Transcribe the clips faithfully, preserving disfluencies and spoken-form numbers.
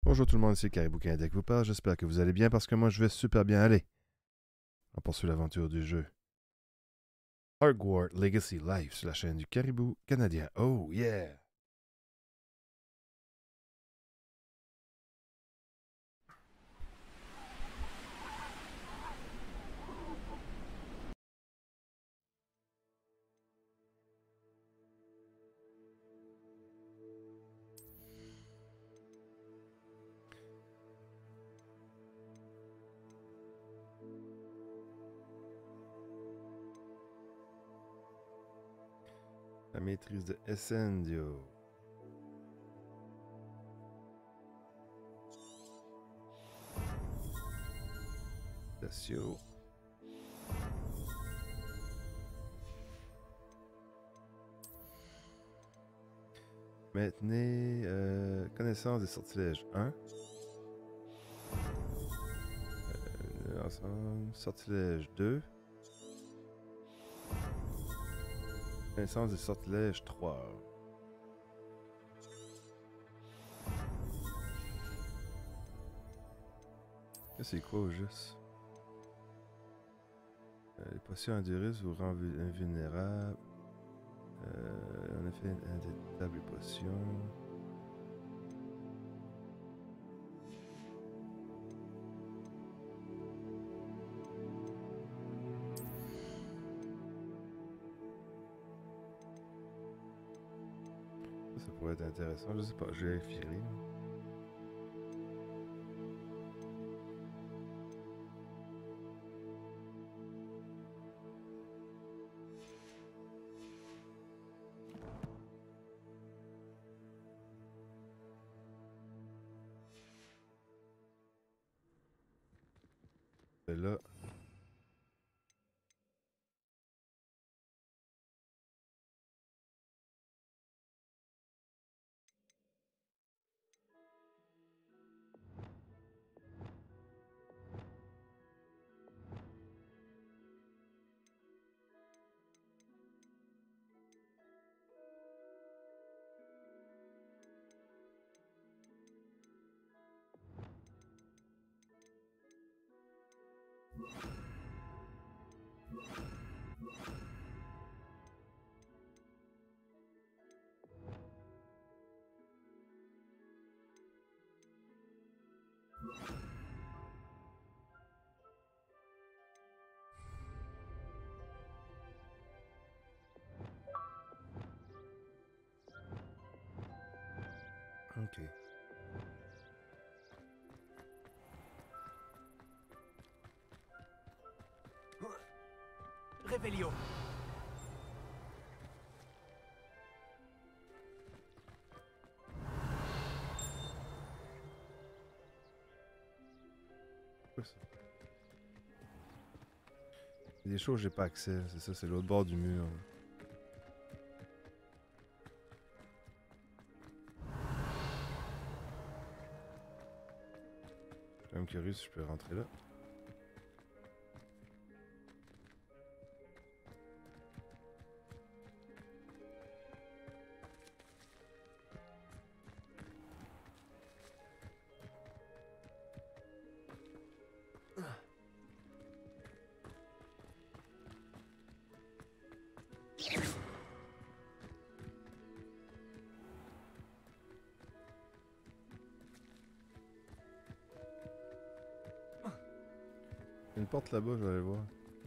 Bonjour tout le monde, c'est Caribou Canada qui vous parle. J'espère que vous allez bien parce que moi je vais super bien aller. On poursuit l'aventure du jeu Hogwarts Legacy Live sur la chaîne du Caribou Canadien. Oh yeah! La maîtrise de Essendio. Dacio. Maintenez euh, connaissance des sortilèges un. Euh, ensemble, sortilège deux. Connaissance des sortilèges trois. C'est quoi au juste? Euh, les potions endurisent vous rendent invulnérable. Euh, en effet, indétectable les potions. Ça, ça pourrait être intéressant. Je sais pas, je vais vérifier. Là. Ok. Réveillon. Quoi ça? Il y a des choses où j'ai pas accès, c'est ça, c'est l'autre bord du mur. Je suis quand même curieux si je peux rentrer là. Il y a une porte là-bas, je vais aller voir.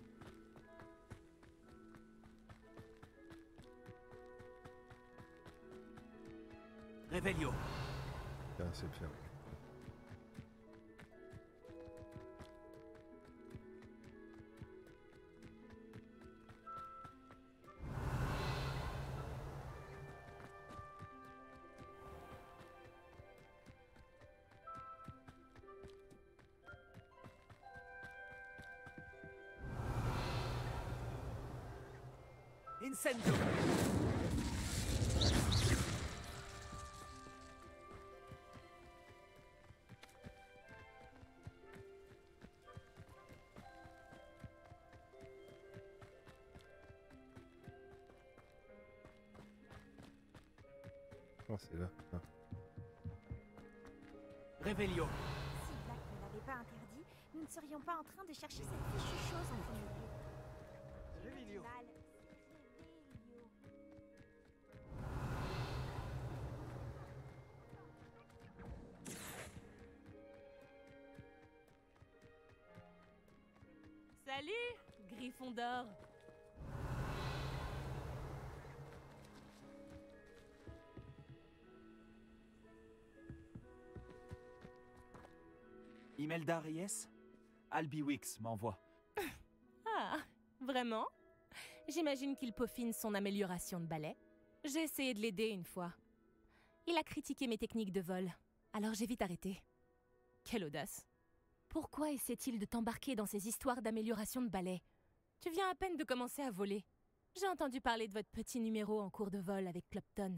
Réveillon. Ah, c'est fermé. Incendio. Oh, c'est là. Ah. Revelio. Si Black ne l'avait pas interdit, nous ne serions pas en train de chercher cette fichue chose en premier lieu. Revelio. Val, Revelio. Salut, Gryffondor. Imelda Reyes? Albi Wix m'envoie. Ah, vraiment? J'imagine qu'il peaufine son amélioration de balai. J'ai essayé de l'aider une fois. Il a critiqué mes techniques de vol, alors j'ai vite arrêté. Quelle audace. Pourquoi essaie-t-il de t'embarquer dans ces histoires d'amélioration de balai? Tu viens à peine de commencer à voler. J'ai entendu parler de votre petit numéro en cours de vol avec Clopton.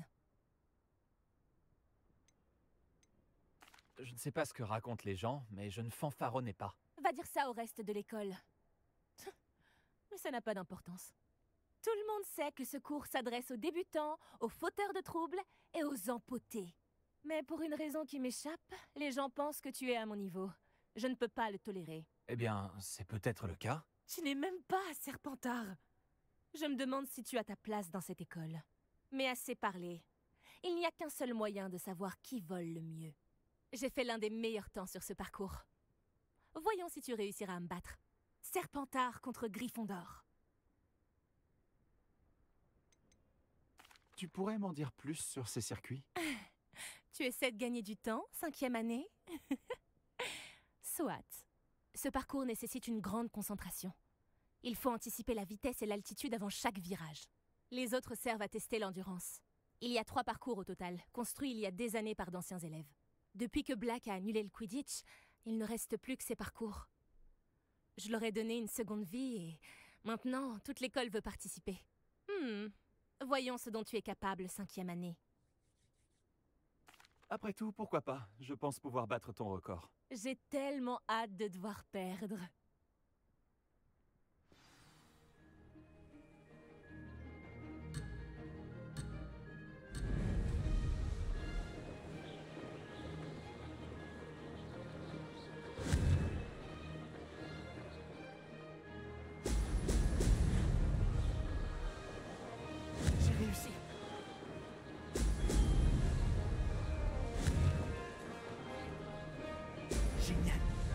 Je ne sais pas ce que racontent les gens, mais je ne fanfaronnais pas. Va dire ça au reste de l'école. Mais ça n'a pas d'importance. Tout le monde sait que ce cours s'adresse aux débutants, aux fauteurs de troubles et aux empotés. Mais pour une raison qui m'échappe, les gens pensent que tu es à mon niveau. Je ne peux pas le tolérer. Eh bien, c'est peut-être le cas. Tu n'es même pas Serpentard. Je me demande si tu as ta place dans cette école. Mais assez parlé. Il n'y a qu'un seul moyen de savoir qui vole le mieux. J'ai fait l'un des meilleurs temps sur ce parcours. Voyons si tu réussiras à me battre. Serpentard contre Gryffondor. Tu pourrais m'en dire plus sur ces circuits? Tu essaies de gagner du temps, cinquième année? Soit. Ce parcours nécessite une grande concentration. Il faut anticiper la vitesse et l'altitude avant chaque virage. Les autres servent à tester l'endurance. Il y a trois parcours au total, construits il y a des années par d'anciens élèves. Depuis que Black a annulé le Quidditch, il ne reste plus que ces parcours. Je leur ai donné une seconde vie et maintenant, toute l'école veut participer. Hmm. Voyons ce dont tu es capable, cinquième année. Après tout, pourquoi pas? Je pense pouvoir battre ton record. J'ai tellement hâte de devoir perdre. J'ai réussi. Génial.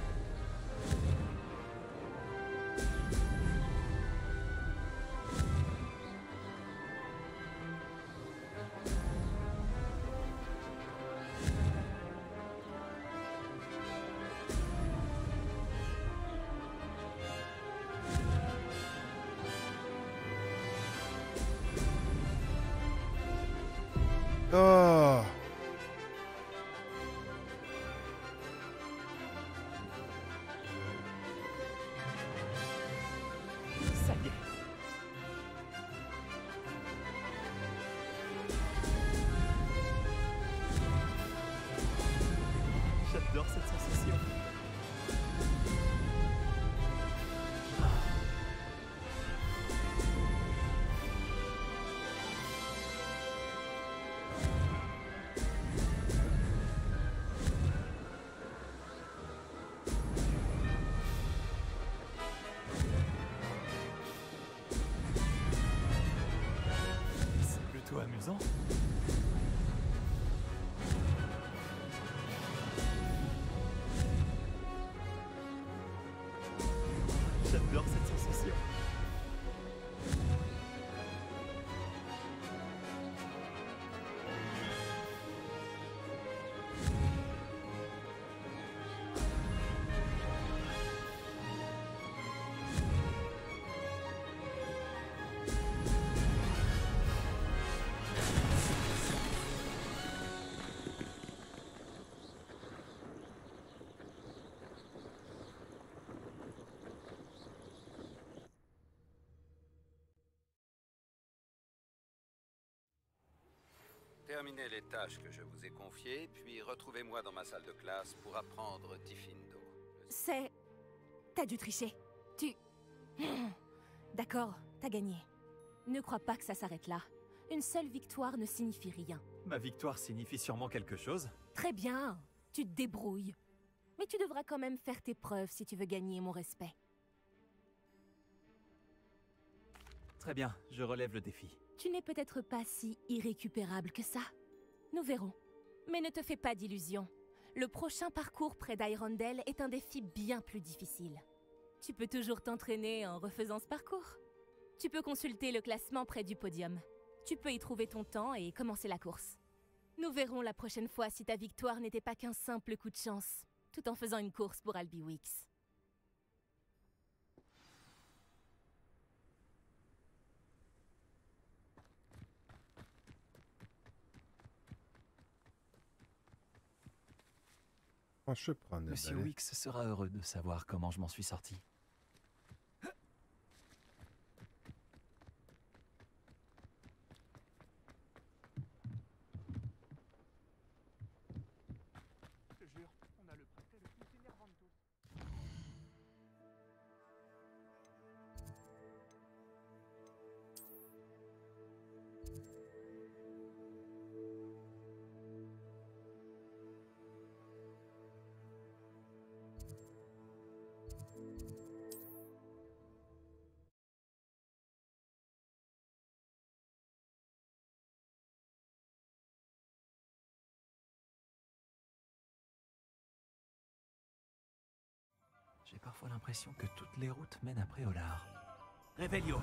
Oh! Ça y est. J'adore cette sensation. C'est plutôt amusant. J'adore cette sensation. Terminez les tâches que je vous ai confiées, puis retrouvez-moi dans ma salle de classe pour apprendre Diffindo. C'est... T'as dû tricher. Tu... D'accord, t'as gagné. Ne crois pas que ça s'arrête là. Une seule victoire ne signifie rien. Ma victoire signifie sûrement quelque chose. Très bien. Tu te débrouilles. Mais tu devras quand même faire tes preuves si tu veux gagner mon respect. Très bien, je relève le défi. Tu n'es peut-être pas si irrécupérable que ça. Nous verrons. Mais ne te fais pas d'illusions. Le prochain parcours près d'Hyrondell est un défi bien plus difficile. Tu peux toujours t'entraîner en refaisant ce parcours. Tu peux consulter le classement près du podium. Tu peux y trouver ton temps et commencer la course. Nous verrons la prochaine fois si ta victoire n'était pas qu'un simple coup de chance, tout en faisant une course pour Albiwix. Moi, je peux prendre le Monsieur balai. Wicks sera heureux de savoir comment je m'en suis sorti. Je te jure, on a le préfet le plus énervant de tous. J'ai parfois l'impression que toutes les routes mènent à Préolard. Réveillon!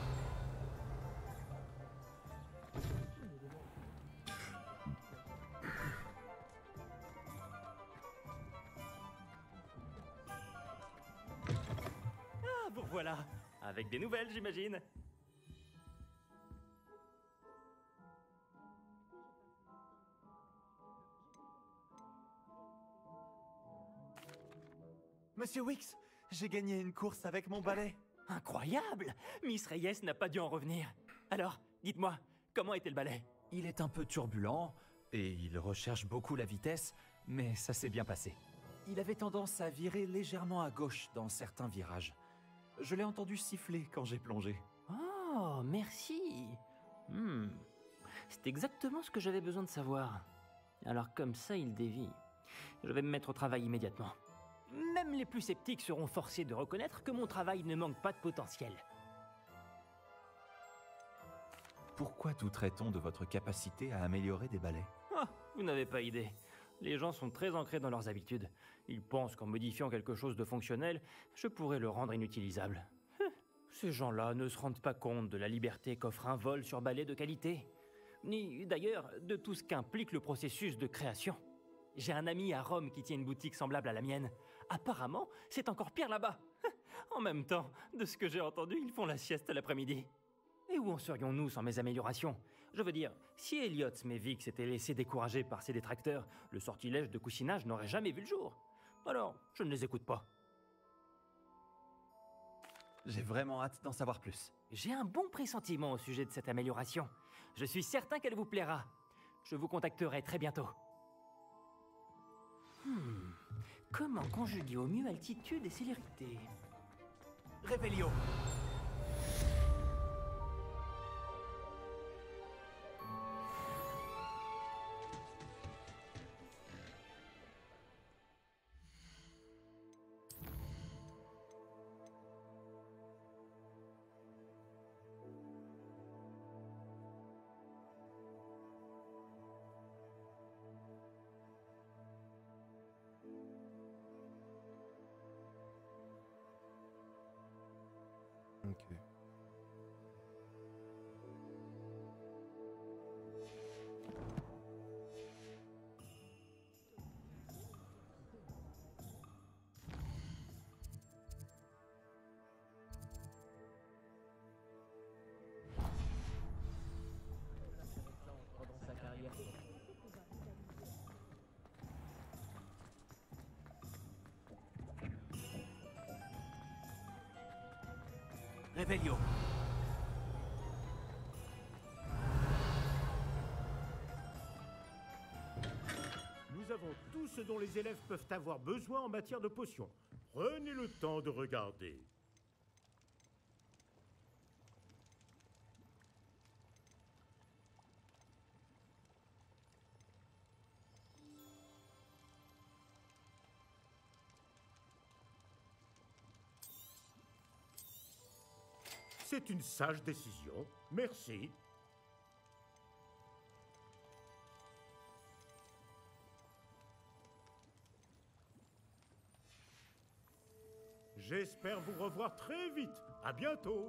Ah, vous voilà. Avec des nouvelles, j'imagine. Monsieur Wicks, j'ai gagné une course avec mon balai. Incroyable! Miss Reyes n'a pas dû en revenir. Alors, dites-moi, comment était le balai? Il est un peu turbulent et il recherche beaucoup la vitesse, mais ça s'est bien passé. Il avait tendance à virer légèrement à gauche dans certains virages. Je l'ai entendu siffler quand j'ai plongé. Oh, merci. Hmm. C'est exactement ce que j'avais besoin de savoir. Alors comme ça, il dévie. Je vais me mettre au travail immédiatement. Même les plus sceptiques seront forcés de reconnaître que mon travail ne manque pas de potentiel. Pourquoi douterait-on de votre capacité à améliorer des balais? Ah, vous n'avez pas idée. Les gens sont très ancrés dans leurs habitudes. Ils pensent qu'en modifiant quelque chose de fonctionnel, je pourrais le rendre inutilisable. Hum, Ces gens-là ne se rendent pas compte de la liberté qu'offre un vol sur balai de qualité. Ni, d'ailleurs, de tout ce qu'implique le processus de création. J'ai un ami à Rome qui tient une boutique semblable à la mienne. Apparemment, c'est encore pire là-bas. En même temps, de ce que j'ai entendu, ils font la sieste l'après-midi. Et où en serions-nous sans mes améliorations? Je veux dire, si Elliot Smevik s'était laissé décourager par ses détracteurs, le sortilège de coussinage n'aurait jamais vu le jour. Alors, je ne les écoute pas. J'ai vraiment hâte d'en savoir plus. J'ai un bon pressentiment au sujet de cette amélioration. Je suis certain qu'elle vous plaira. Je vous contacterai très bientôt. Hmm. Comment conjuguer au mieux altitude et célérité? Réveillon! Ok. Réveillon! Nous avons tout ce dont les élèves peuvent avoir besoin en matière de potions. Prenez le temps de regarder. C'est une sage décision. Merci. J'espère vous revoir très vite. À bientôt.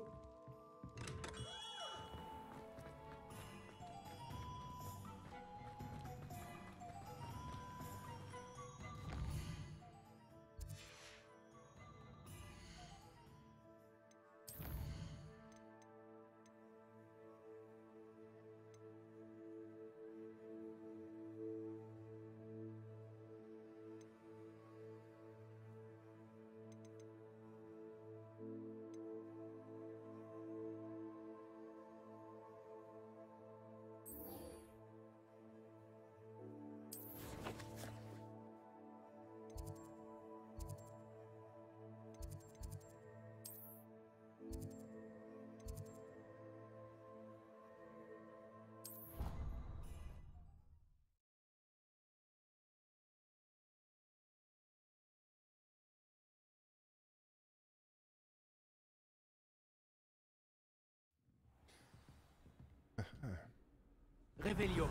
Revelio.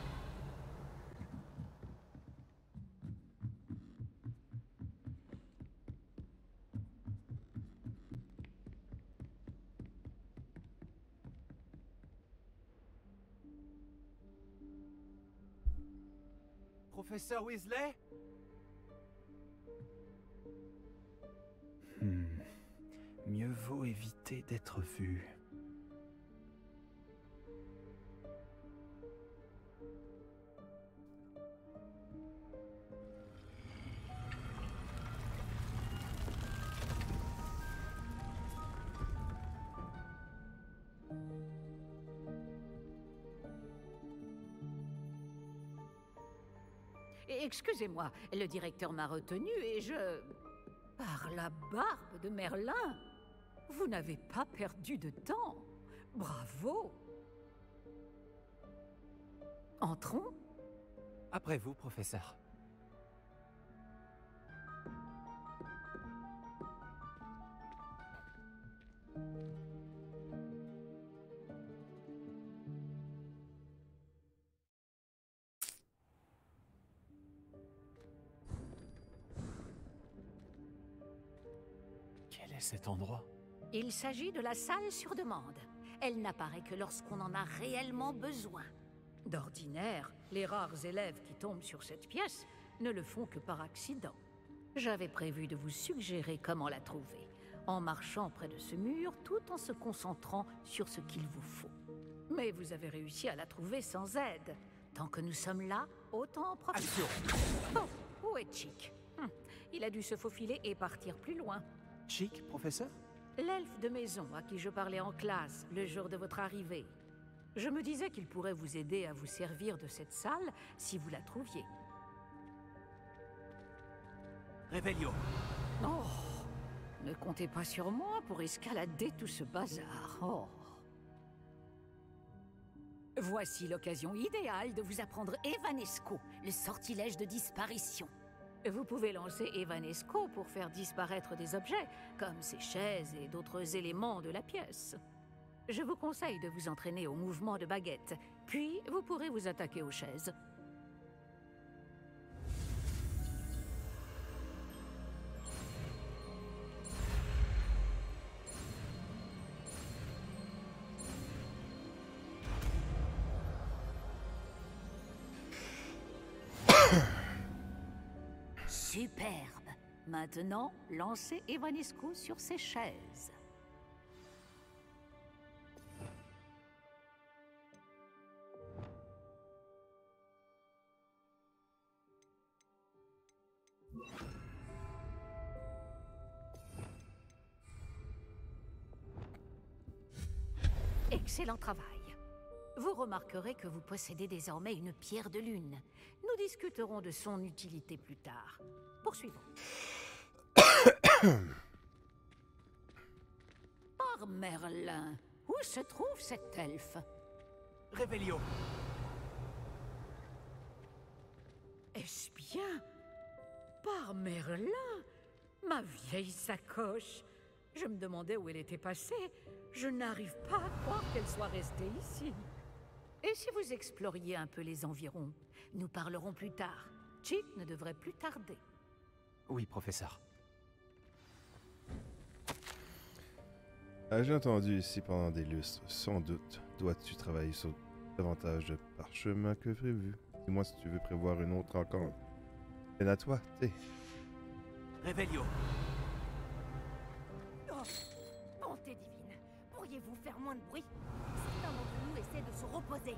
Professeur Weasley? Hmm. Mieux vaut éviter d'être vu. Excusez-moi, le directeur m'a retenu et je... Par la barbe de Merlin, vous n'avez pas perdu de temps. Bravo. Entrons. Après vous, professeur. Quel est cet endroit? Il s'agit de la salle sur demande. Elle n'apparaît que lorsqu'on en a réellement besoin. D'ordinaire, les rares élèves qui tombent sur cette pièce ne le font que par accident. J'avais prévu de vous suggérer comment la trouver, en marchant près de ce mur tout en se concentrant sur ce qu'il vous faut. Mais vous avez réussi à la trouver sans aide. Tant que nous sommes là, autant en profiter. Bon, où est Chick? Hum, Il a dû se faufiler et partir plus loin. Chick, professeur? L'elfe de maison à qui je parlais en classe le jour de votre arrivée. Je me disais qu'il pourrait vous aider à vous servir de cette salle si vous la trouviez. Revelio. Oh, ne comptez pas sur moi pour escalader tout ce bazar. Oh. Voici l'occasion idéale de vous apprendre Evanesco, le sortilège de disparition. Vous pouvez lancer Evanesco pour faire disparaître des objets, comme ces chaises et d'autres éléments de la pièce. Je vous conseille de vous entraîner au mouvement de baguette, puis vous pourrez vous attaquer aux chaises. Superbe. Maintenant, lancez Evanesco sur ces chaises. Excellent travail. Vous remarquerez que vous possédez désormais une pierre de lune. Nous discuterons de son utilité plus tard. Poursuivons. Par Merlin, où se trouve cet elfe? Revelio. Est-ce bien? Par Merlin, ma vieille sacoche. Je me demandais où elle était passée. Je n'arrive pas à croire qu'elle soit restée ici. Et si vous exploriez un peu les environs? Nous parlerons plus tard. Chick ne devrait plus tarder. Oui, professeur. Ah, j'ai entendu ici pendant des lustres. Sans doute, dois-tu travailler sur davantage de parchemins que prévu. Dis-moi si tu veux prévoir une autre rencontre. Et à toi, t'es. Réveillon. Oh, bonté divine, pourriez-vous faire moins de bruit? Certains d'entre nous essaient de se reposer.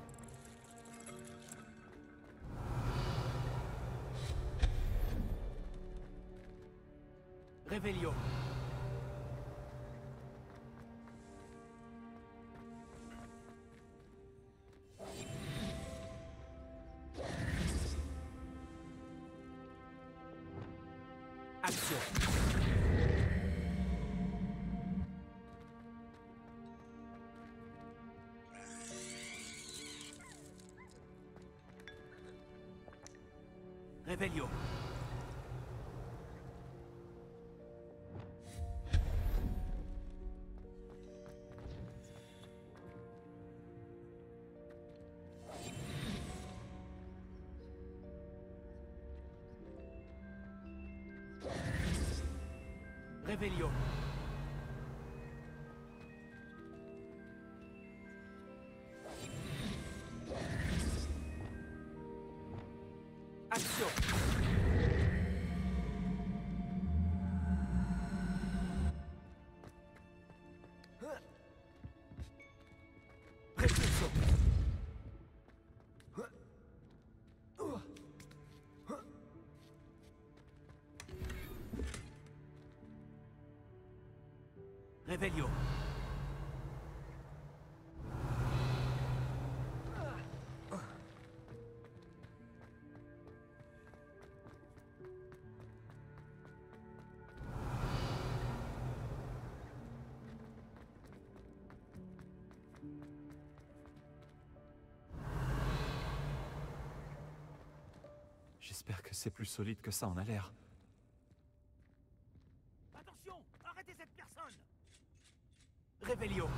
Réveillon. Action. Réveillon. Réveillon. Action. Réflexion. Réveillon. J'espère que c'est plus solide que ça en a l'air. Attention, arrêtez cette personne. Réveillon.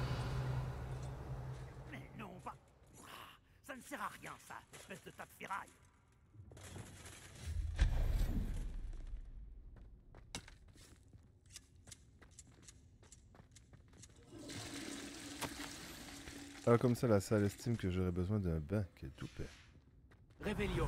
Mais non, va. Ah, ça ne sert à rien, ça, espèce de tas de ferraille. Alors comme ça, la salle estime que j'aurais besoin d'un bain. Quel toupet. Réveillon.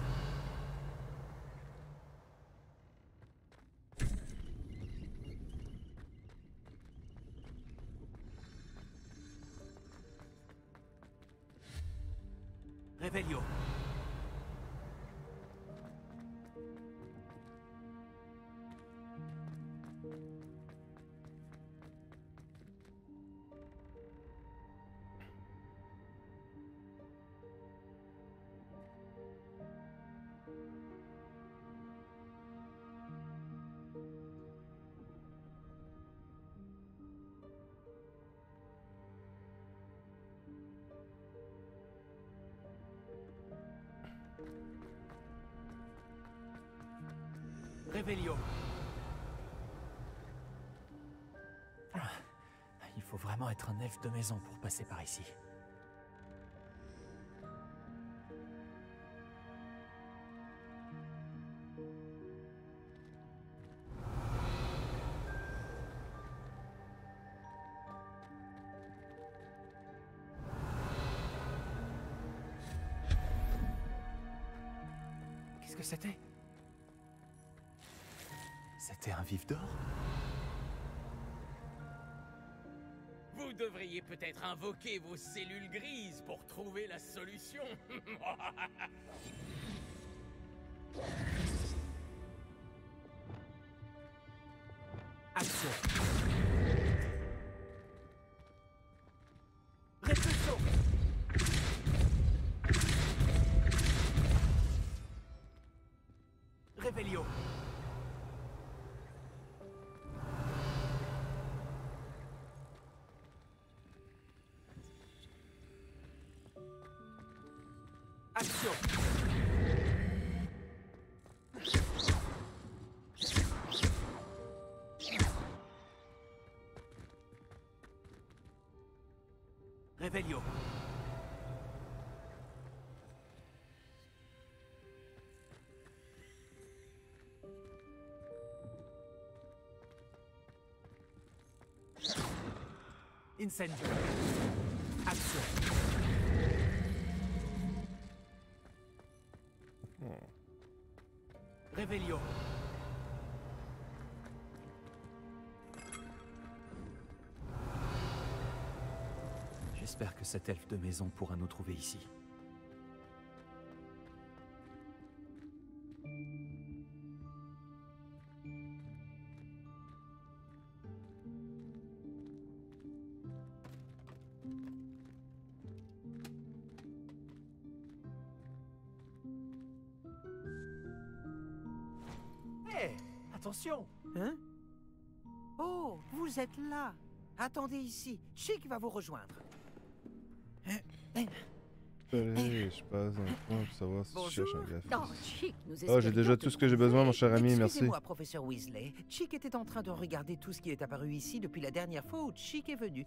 Réveillon. Réveillon. Ah, il faut vraiment être un elfe de maison pour passer par ici. Qu'est-ce que c'était ? C'était un vif d'or ? Vous devriez peut-être invoquer vos cellules grises pour trouver la solution. Action. Répulsion. Réveillon. Action. Revelio. Incendio. Action. Oh. Revelio. J'espère que cet elfe de maison pourra nous trouver ici. Hé, attention! Hein? Oh, vous êtes là. Attendez ici, Chic va vous rejoindre. Allez, je passe dans le coin pour savoir si je cherche un graphiste. Oh, Chic, nous Oh, j'ai déjà espérions tout te ce que j'ai besoin, mon cher ami, merci. Excusez-moi, professeur Weasley. Chic était en train de regarder tout ce qui est apparu ici depuis la dernière fois où Chic est venu.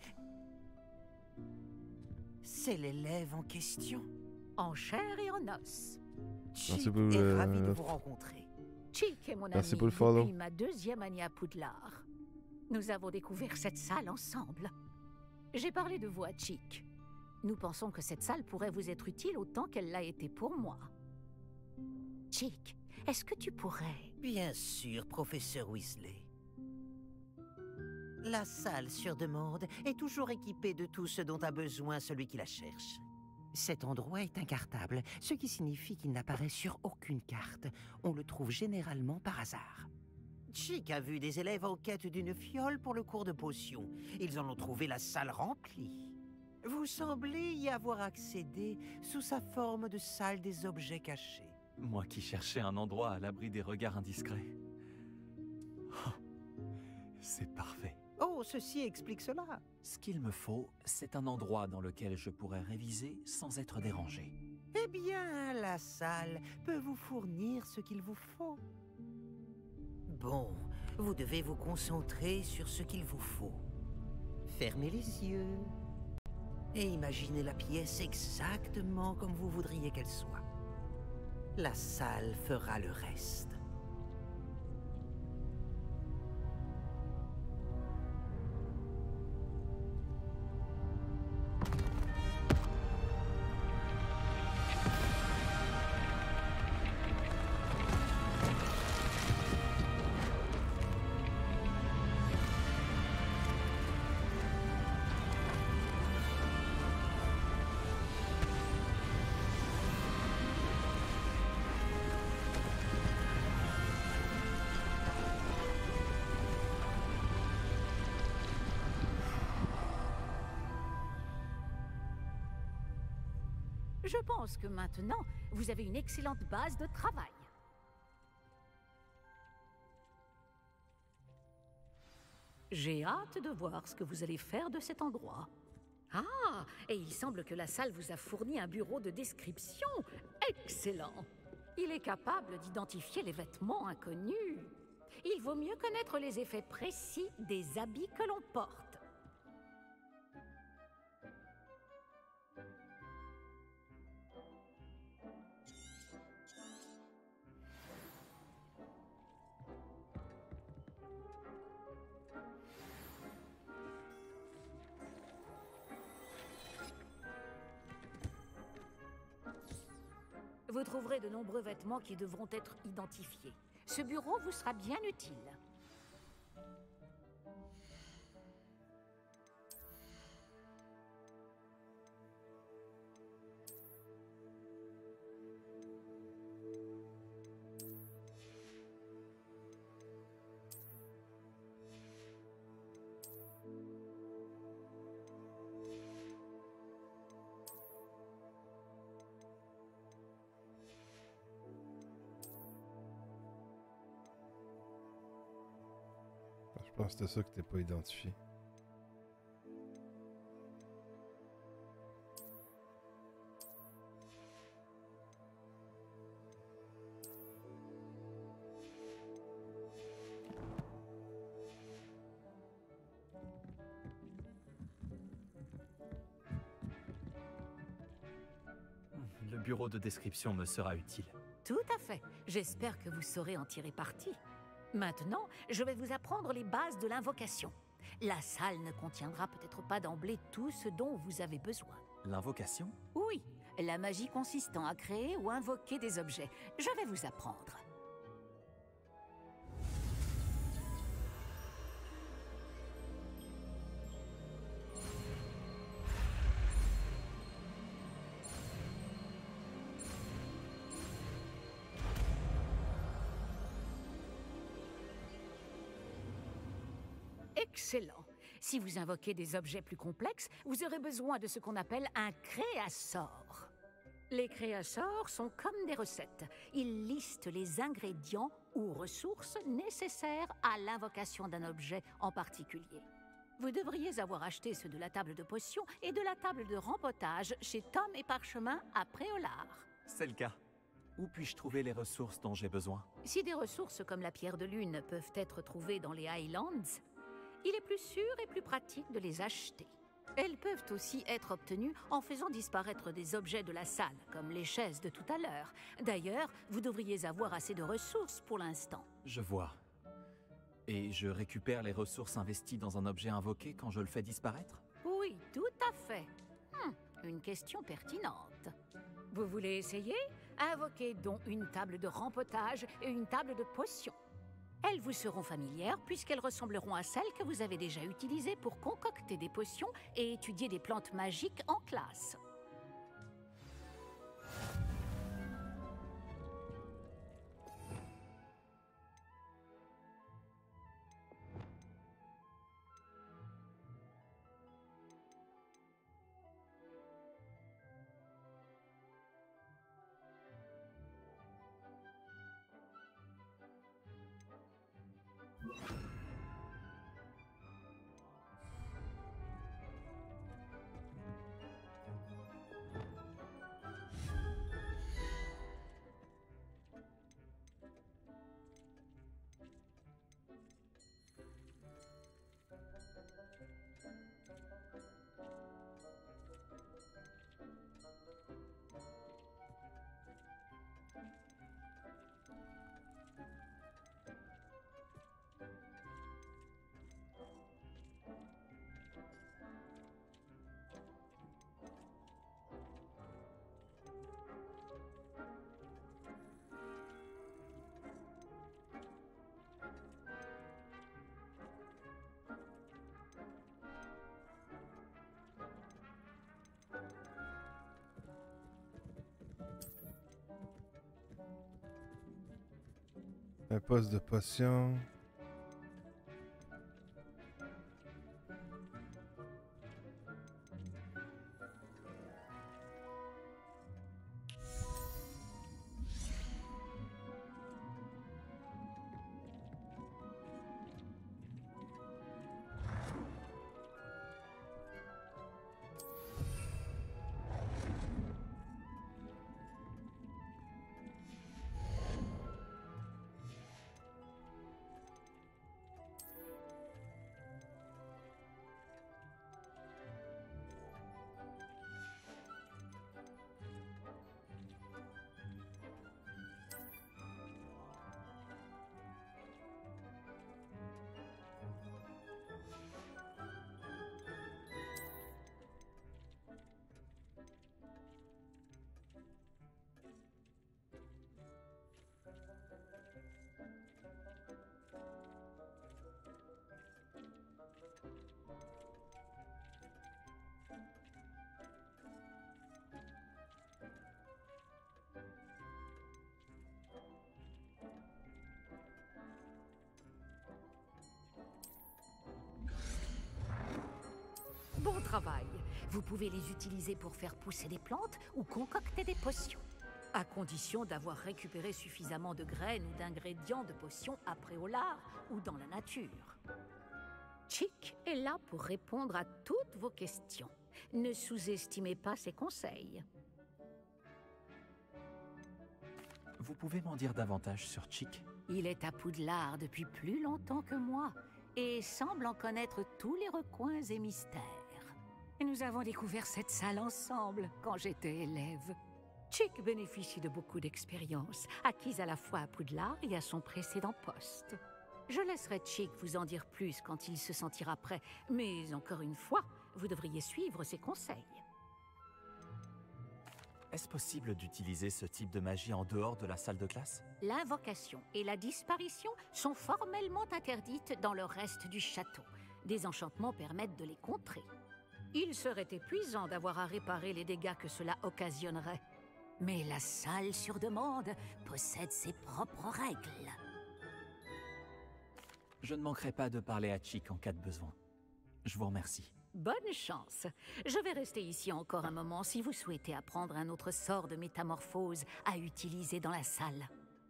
C'est l'élève en question. En chair et en os. Chic Merci pour est le- ravi de vous rencontrer. Chic est mon Merci ami pour le follow. depuis ma deuxième année à Poudlard. Nous avons découvert cette salle ensemble. J'ai parlé de vous à Chic. Nous pensons que cette salle pourrait vous être utile autant qu'elle l'a été pour moi. Chic, est-ce que tu pourrais... Bien sûr, professeur Weasley. La salle sur demande est toujours équipée de tout ce dont a besoin celui qui la cherche. Cet endroit est incartable, ce qui signifie qu'il n'apparaît sur aucune carte. On le trouve généralement par hasard. Chic a vu des élèves en quête d'une fiole pour le cours de potions. Ils en ont trouvé la salle remplie. Vous semblez y avoir accédé sous sa forme de salle des objets cachés. Moi qui cherchais un endroit à l'abri des regards indiscrets. Oh, c'est parfait. Oh, ceci explique cela. Ce qu'il me faut, c'est un endroit dans lequel je pourrais réviser sans être dérangé. Eh bien, la salle peut vous fournir ce qu'il vous faut. Bon, vous devez vous concentrer sur ce qu'il vous faut. Fermez les yeux et imaginez la pièce exactement comme vous voudriez qu'elle soit. La salle fera le reste. Je pense que maintenant, vous avez une excellente base de travail. J'ai hâte de voir ce que vous allez faire de cet endroit. Ah, et il semble que la salle vous a fourni un bureau de description. Excellent! Il est capable d'identifier les vêtements inconnus. Il vaut mieux connaître les effets précis des habits que l'on porte. Vous trouverez de nombreux vêtements qui devront être identifiés. Ce bureau vous sera bien utile. Je pense que c'était ça que t'es pas identifié. bureau de description me sera utile. Tout à fait. J'espère que vous saurez en tirer parti. Maintenant, je vais vous apprendre les bases de l'invocation. La salle ne contiendra peut-être pas d'emblée tout ce dont vous avez besoin. L'invocation? Oui, la magie consistant à créer ou invoquer des objets. Je vais vous apprendre. Excellent. Si vous invoquez des objets plus complexes, vous aurez besoin de ce qu'on appelle un créasort. Les créasors sont comme des recettes. Ils listent les ingrédients ou ressources nécessaires à l'invocation d'un objet en particulier. Vous devriez avoir acheté ceux de la table de potions et de la table de rempotage chez Tom et Parchemin à Préolard. C'est le cas. Où puis-je trouver les ressources dont j'ai besoin? Si des ressources comme la pierre de lune peuvent être trouvées dans les Highlands, il est plus sûr et plus pratique de les acheter. Elles peuvent aussi être obtenues en faisant disparaître des objets de la salle, comme les chaises de tout à l'heure. D'ailleurs, vous devriez avoir assez de ressources pour l'instant. Je vois. Et je récupère les ressources investies dans un objet invoqué quand je le fais disparaître? Oui, tout à fait. Hum, une question pertinente. Vous voulez essayer? Invoquez donc une table de rempotage et une table de potions. Elles vous seront familières puisqu'elles ressembleront à celles que vous avez déjà utilisées pour concocter des potions et étudier des plantes magiques en classe. Un poste de potion. Bon travail. Vous pouvez les utiliser pour faire pousser des plantes ou concocter des potions, à condition d'avoir récupéré suffisamment de graines ou d'ingrédients de potions à Préolard ou dans la nature. Chick est là pour répondre à toutes vos questions. Ne sous-estimez pas ses conseils. Vous pouvez m'en dire davantage sur Chick? Il est à Poudlard depuis plus longtemps que moi et semble en connaître tous les recoins et mystères. Nous avons découvert cette salle ensemble quand j'étais élève. Chick bénéficie de beaucoup d'expérience, acquise à la fois à Poudlard et à son précédent poste. Je laisserai Chick vous en dire plus quand il se sentira prêt, mais encore une fois, vous devriez suivre ses conseils. Est-ce possible d'utiliser ce type de magie en dehors de la salle de classe? L'invocation et la disparition sont formellement interdites dans le reste du château. Des enchantements permettent de les contrer. Il serait épuisant d'avoir à réparer les dégâts que cela occasionnerait. Mais la salle sur demande possède ses propres règles. Je ne manquerai pas de parler à Chick en cas de besoin. Je vous remercie. Bonne chance. Je vais rester ici encore un moment si vous souhaitez apprendre un autre sort de métamorphose à utiliser dans la salle.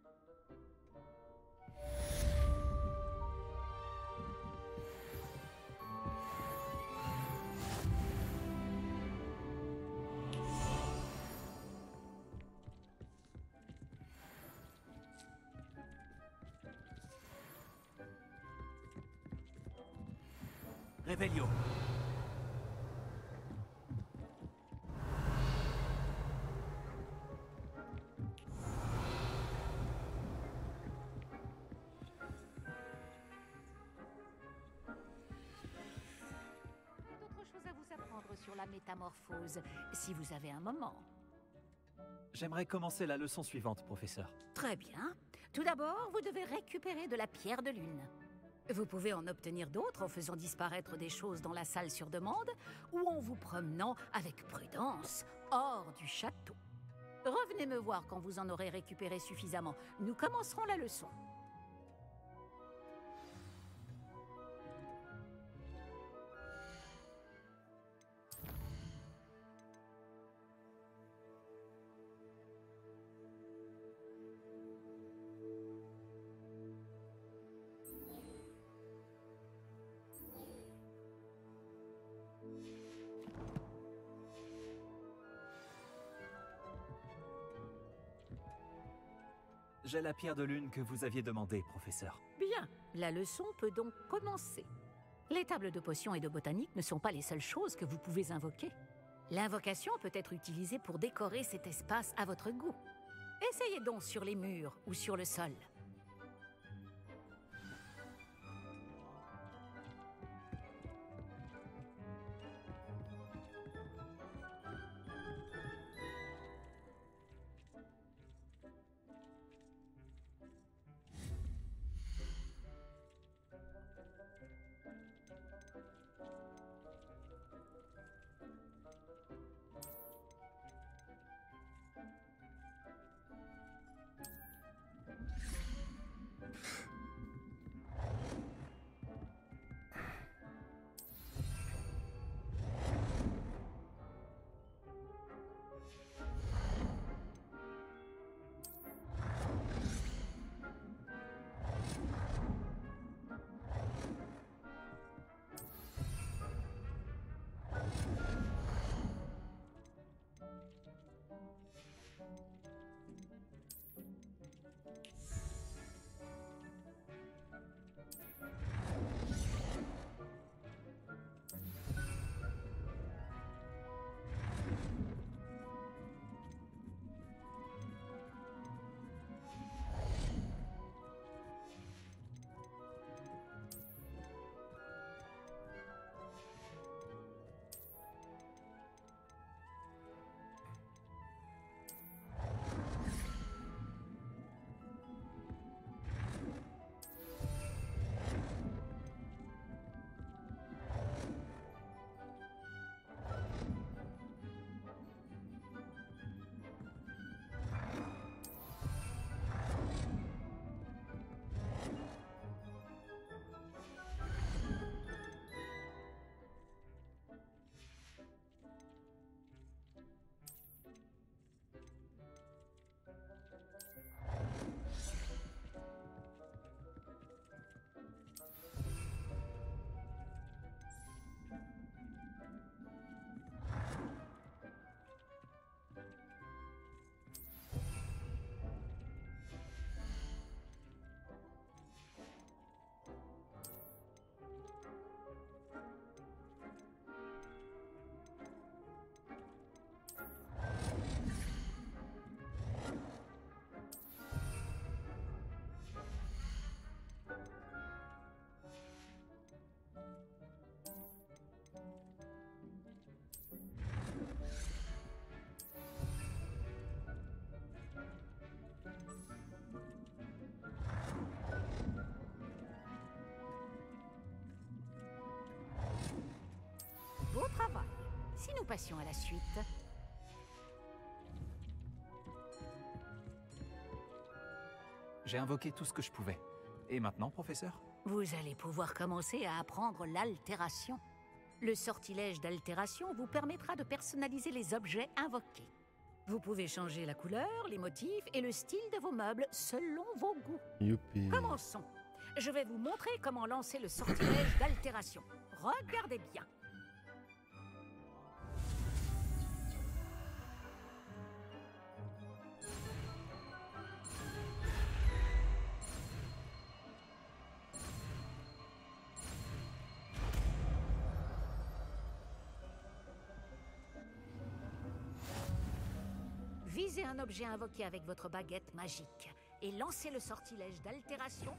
Réveillon. D'autres choses à vous apprendre sur la métamorphose, si vous avez un moment. J'aimerais commencer la leçon suivante, professeur. Très bien. Tout d'abord, vous devez récupérer de la pierre de lune. Vous pouvez en obtenir d'autres en faisant disparaître des choses dans la salle sur demande ou en vous promenant avec prudence hors du château. Revenez me voir quand vous en aurez récupéré suffisamment. Nous commencerons la leçon. J'ai la pierre de lune que vous aviez demandée, professeur. Bien, la leçon peut donc commencer. Les tables de potions et de botanique ne sont pas les seules choses que vous pouvez invoquer. L'invocation peut être utilisée pour décorer cet espace à votre goût. Essayez donc sur les murs ou sur le sol. passions à la suite. J'ai invoqué tout ce que je pouvais. Et maintenant, professeur? Vous allez pouvoir commencer à apprendre l'altération. Le sortilège d'altération vous permettra de personnaliser les objets invoqués. Vous pouvez changer la couleur, les motifs et le style de vos meubles selon vos goûts. Youpi. Commençons. Je vais vous montrer comment lancer le sortilège d'altération. Regardez bien. Visez un objet invoqué avec votre baguette magique et lancez le sortilège d'altération.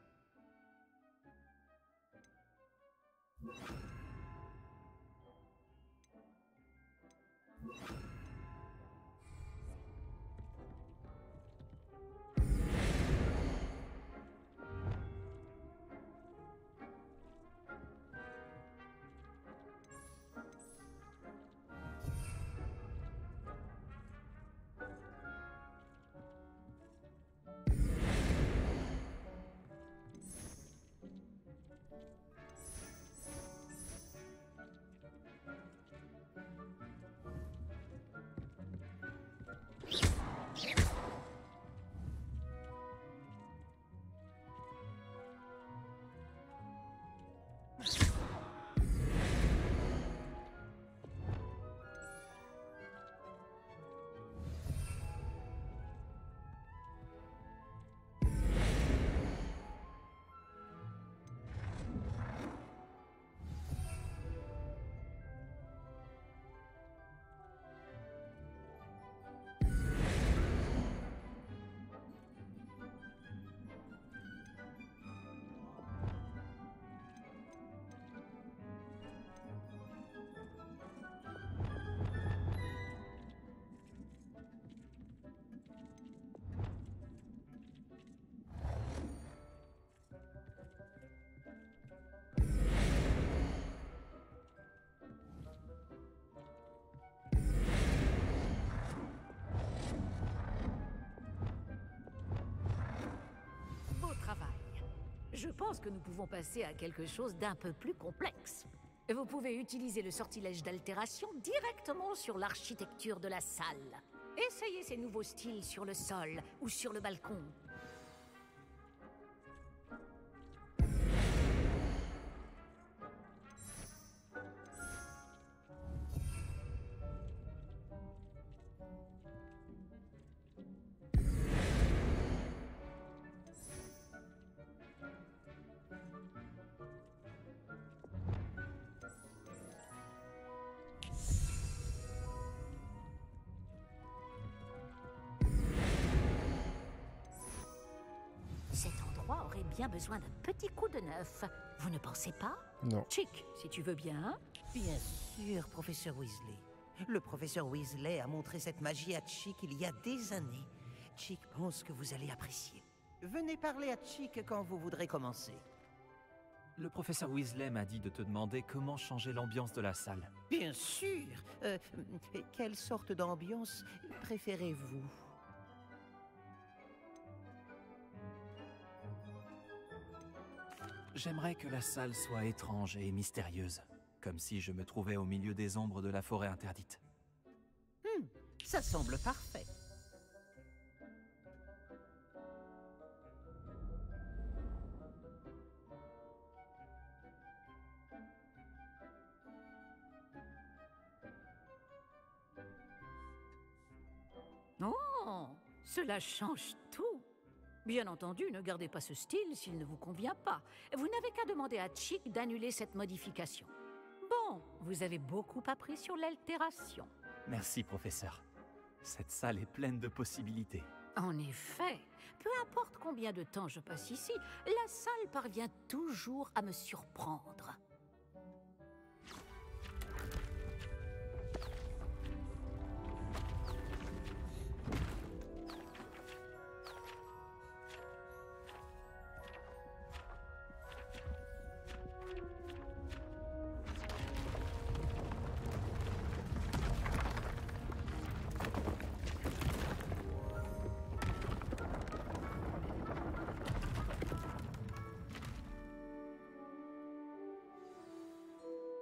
Je pense que nous pouvons passer à quelque chose d'un peu plus complexe. Vous pouvez utiliser le sortilège d'altération directement sur l'architecture de la salle. Essayez ces nouveaux styles sur le sol ou sur le balcon. Cet endroit aurait bien besoin d'un petit coup de neuf. Vous ne pensez pas? Non. Chick, si tu veux bien. Bien sûr, professeur Weasley. Le professeur Weasley a montré cette magie à Chick il y a des années. Chick pense que vous allez apprécier. Venez parler à Chick quand vous voudrez commencer. Le professeur Weasley m'a dit de te demander comment changer l'ambiance de la salle. Bien sûr. Euh, quelle sorte d'ambiance préférez-vous? J'aimerais que la salle soit étrange et mystérieuse, comme si je me trouvais au milieu des ombres de la forêt interdite. Hmm, ça semble parfait. Oh, cela change tout. Bien entendu, ne gardez pas ce style s'il ne vous convient pas. Vous n'avez qu'à demander à Chick d'annuler cette modification. Bon, vous avez beaucoup appris sur l'altération. Merci, professeur. Cette salle est pleine de possibilités. En effet, peu importe combien de temps je passe ici, la salle parvient toujours à me surprendre.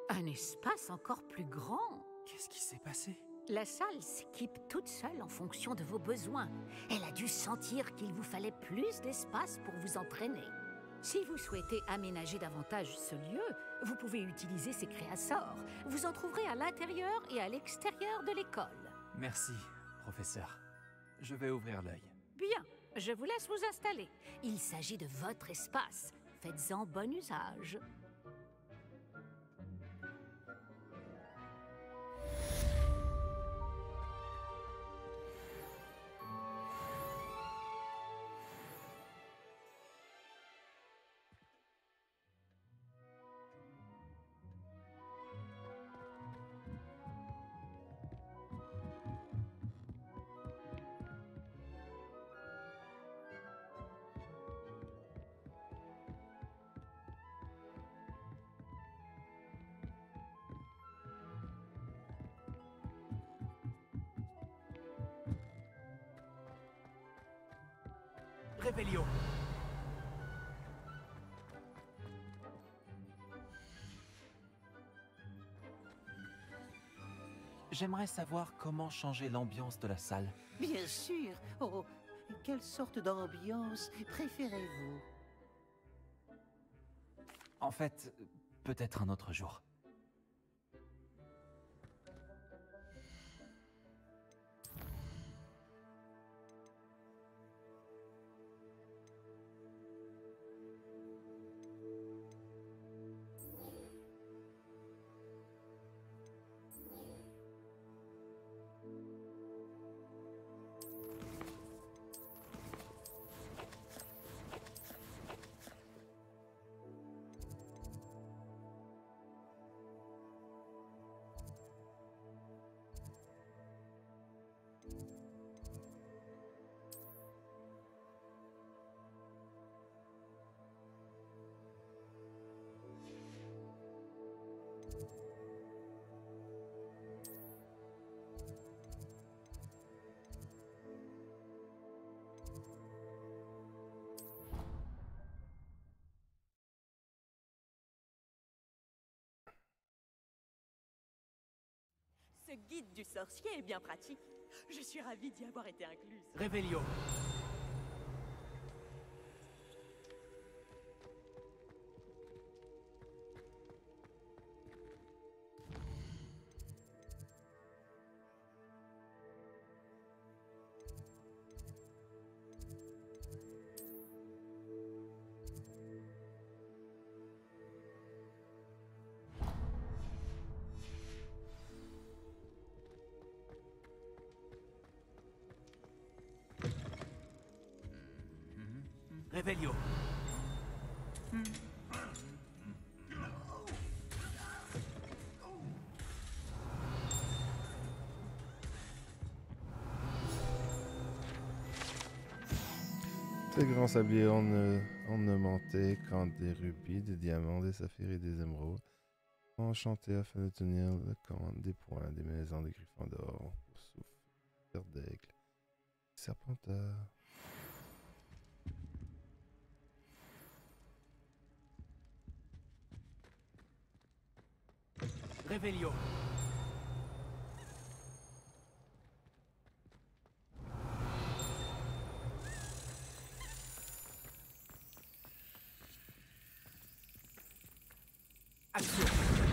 Un espace encore plus grand. Qu'est-ce qui s'est passé? La salle s'équipe toute seule en fonction de vos besoins. Elle a dû sentir qu'il vous fallait plus d'espace pour vous entraîner. Si vous souhaitez aménager davantage ce lieu, vous pouvez utiliser ces créassors. Vous en trouverez à l'intérieur et à l'extérieur de l'école. Merci, professeur. Je vais ouvrir l'œil. Bien, je vous laisse vous installer. Il s'agit de votre espace. Faites-en bon usage. Réveillon. J'aimerais savoir comment changer l'ambiance de la salle. Bien sûr. Oh, quelle sorte d'ambiance préférez-vous? En fait, peut-être un autre jour. Ce guide du sorcier est bien pratique. Je suis ravie d'y avoir été incluse. Réveillon. Réveillon. Ces grands sabliers orne- ornementés, quand des rubis, des diamants, des saphirs et des émeraudes, enchantés afin de tenir le camp des poings des maisons des griffons d'or, pour souffle, fer d'aigle, serpentard. Réveillon. Action.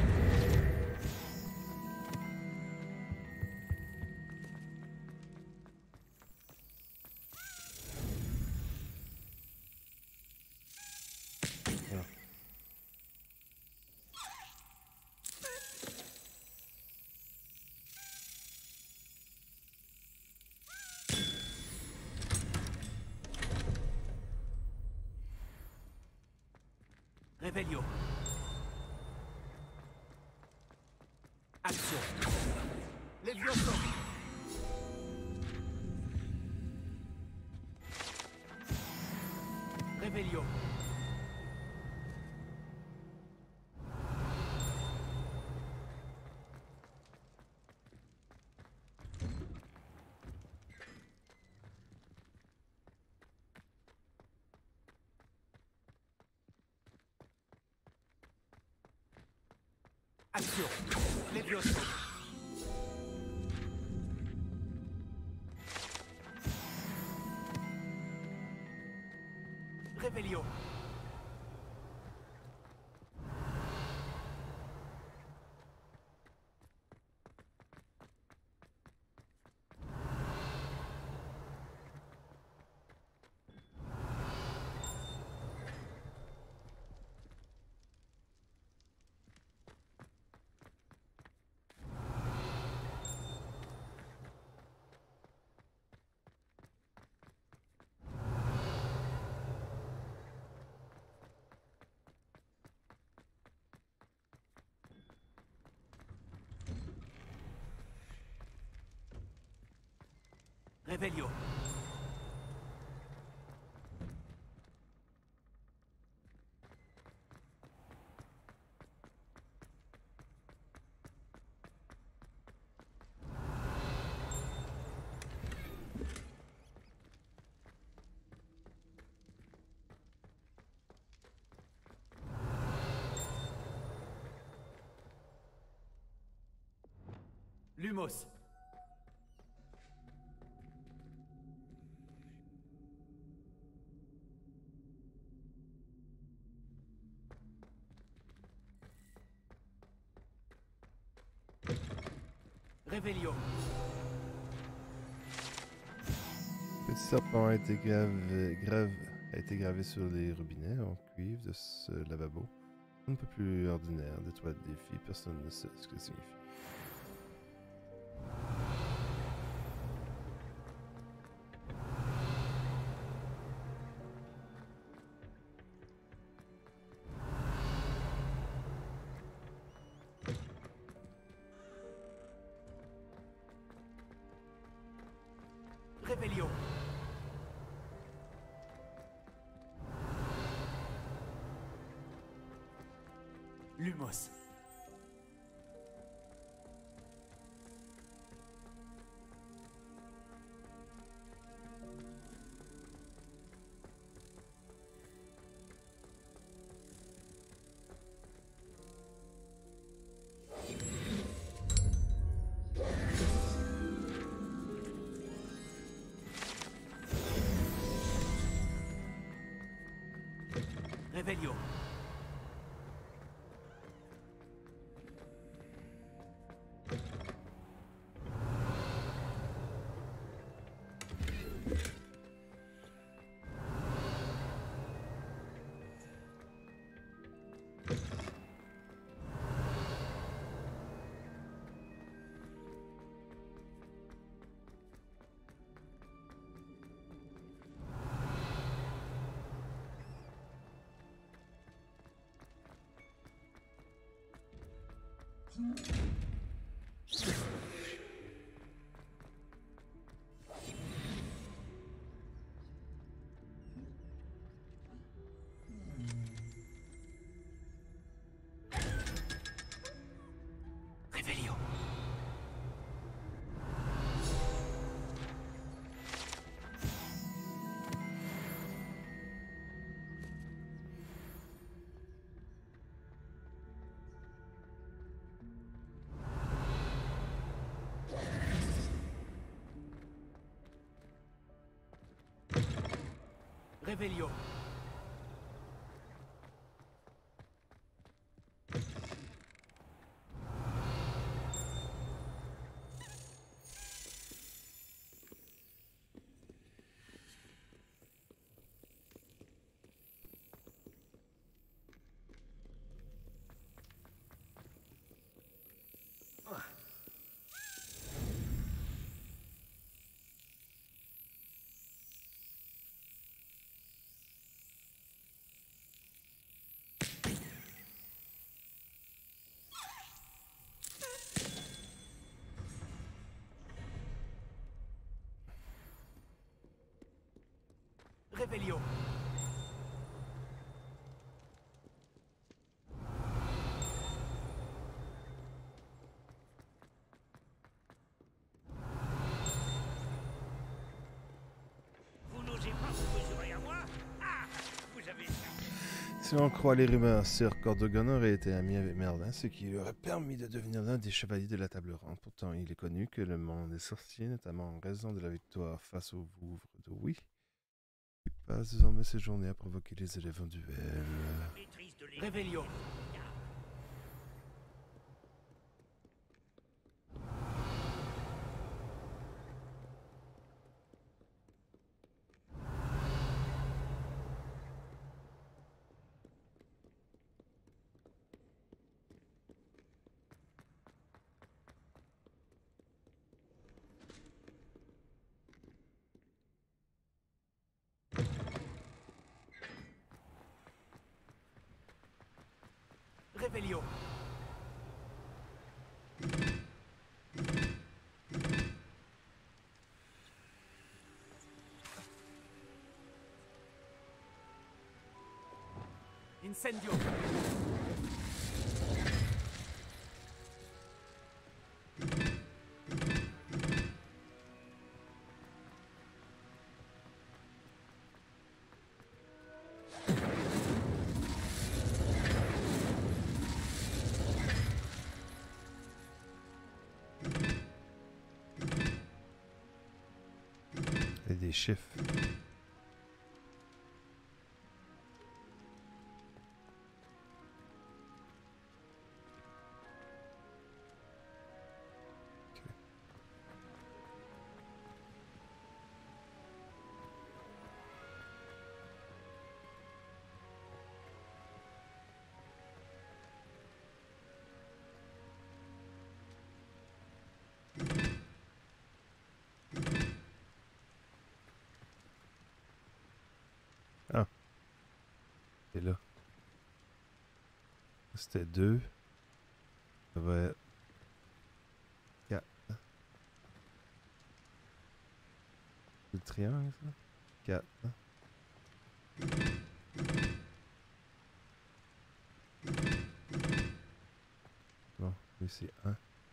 Réveillon. Action. Les violons. Réveillon. Action. Levioso. Revelio. Revelio. Lumos. Revelio. Petit serpent a été gravé, grave, a été gravé sur les robinets en cuivre de ce lavabo. Un peu plus ordinaire, des toilettes des filles, personne ne sait ce que ça signifie. Revelio. Lumos. Revelio. Revelio. Revelio. Revelio. Vous n'osez pas vous mesurer à moi? Ah, vous avez ça. Si l'on croit les rumeurs, Sir Cordogon aurait été ami avec Merlin, ce qui lui aurait permis de devenir l'un des chevaliers de la Table Ronde. Pourtant, il est connu que le monde des sorciers, notamment en raison de la victoire face au Vouvre de Oui, il passe désormais ses journées à provoquer les élèves en duel. Revelio. Revelio. Incendio. Et des chiffres. Ah. Et là. C'était deux. Ça va être quatre. Le triangle, ça? Quatre. Bon, lui c'est un.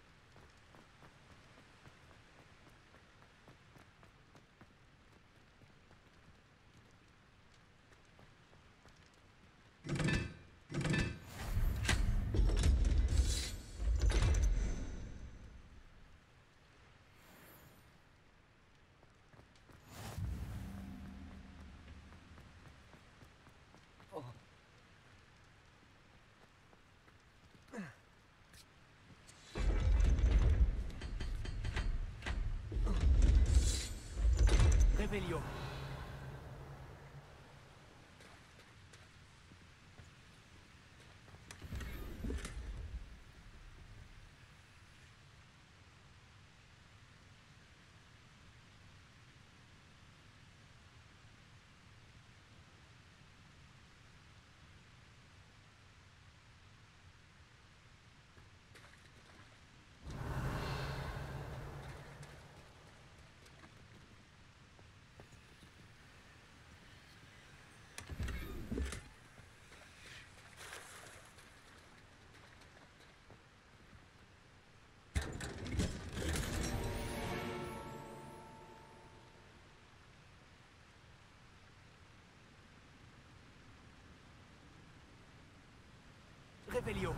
Revelio. Revelio.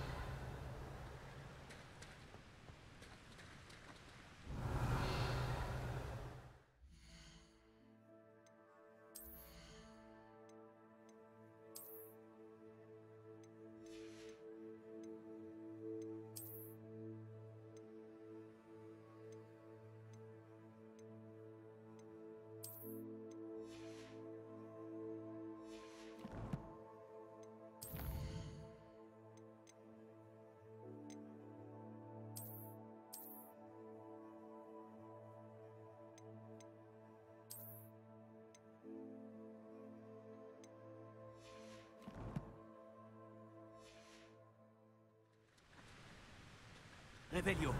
Revelio.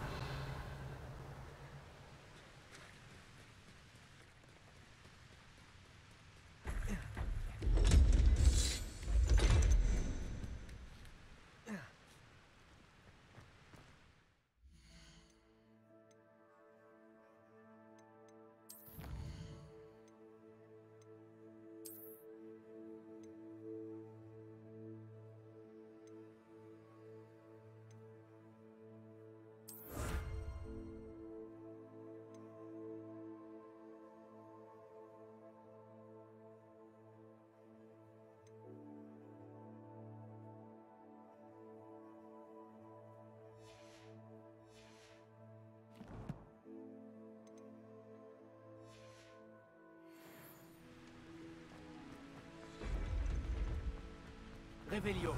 Revelio.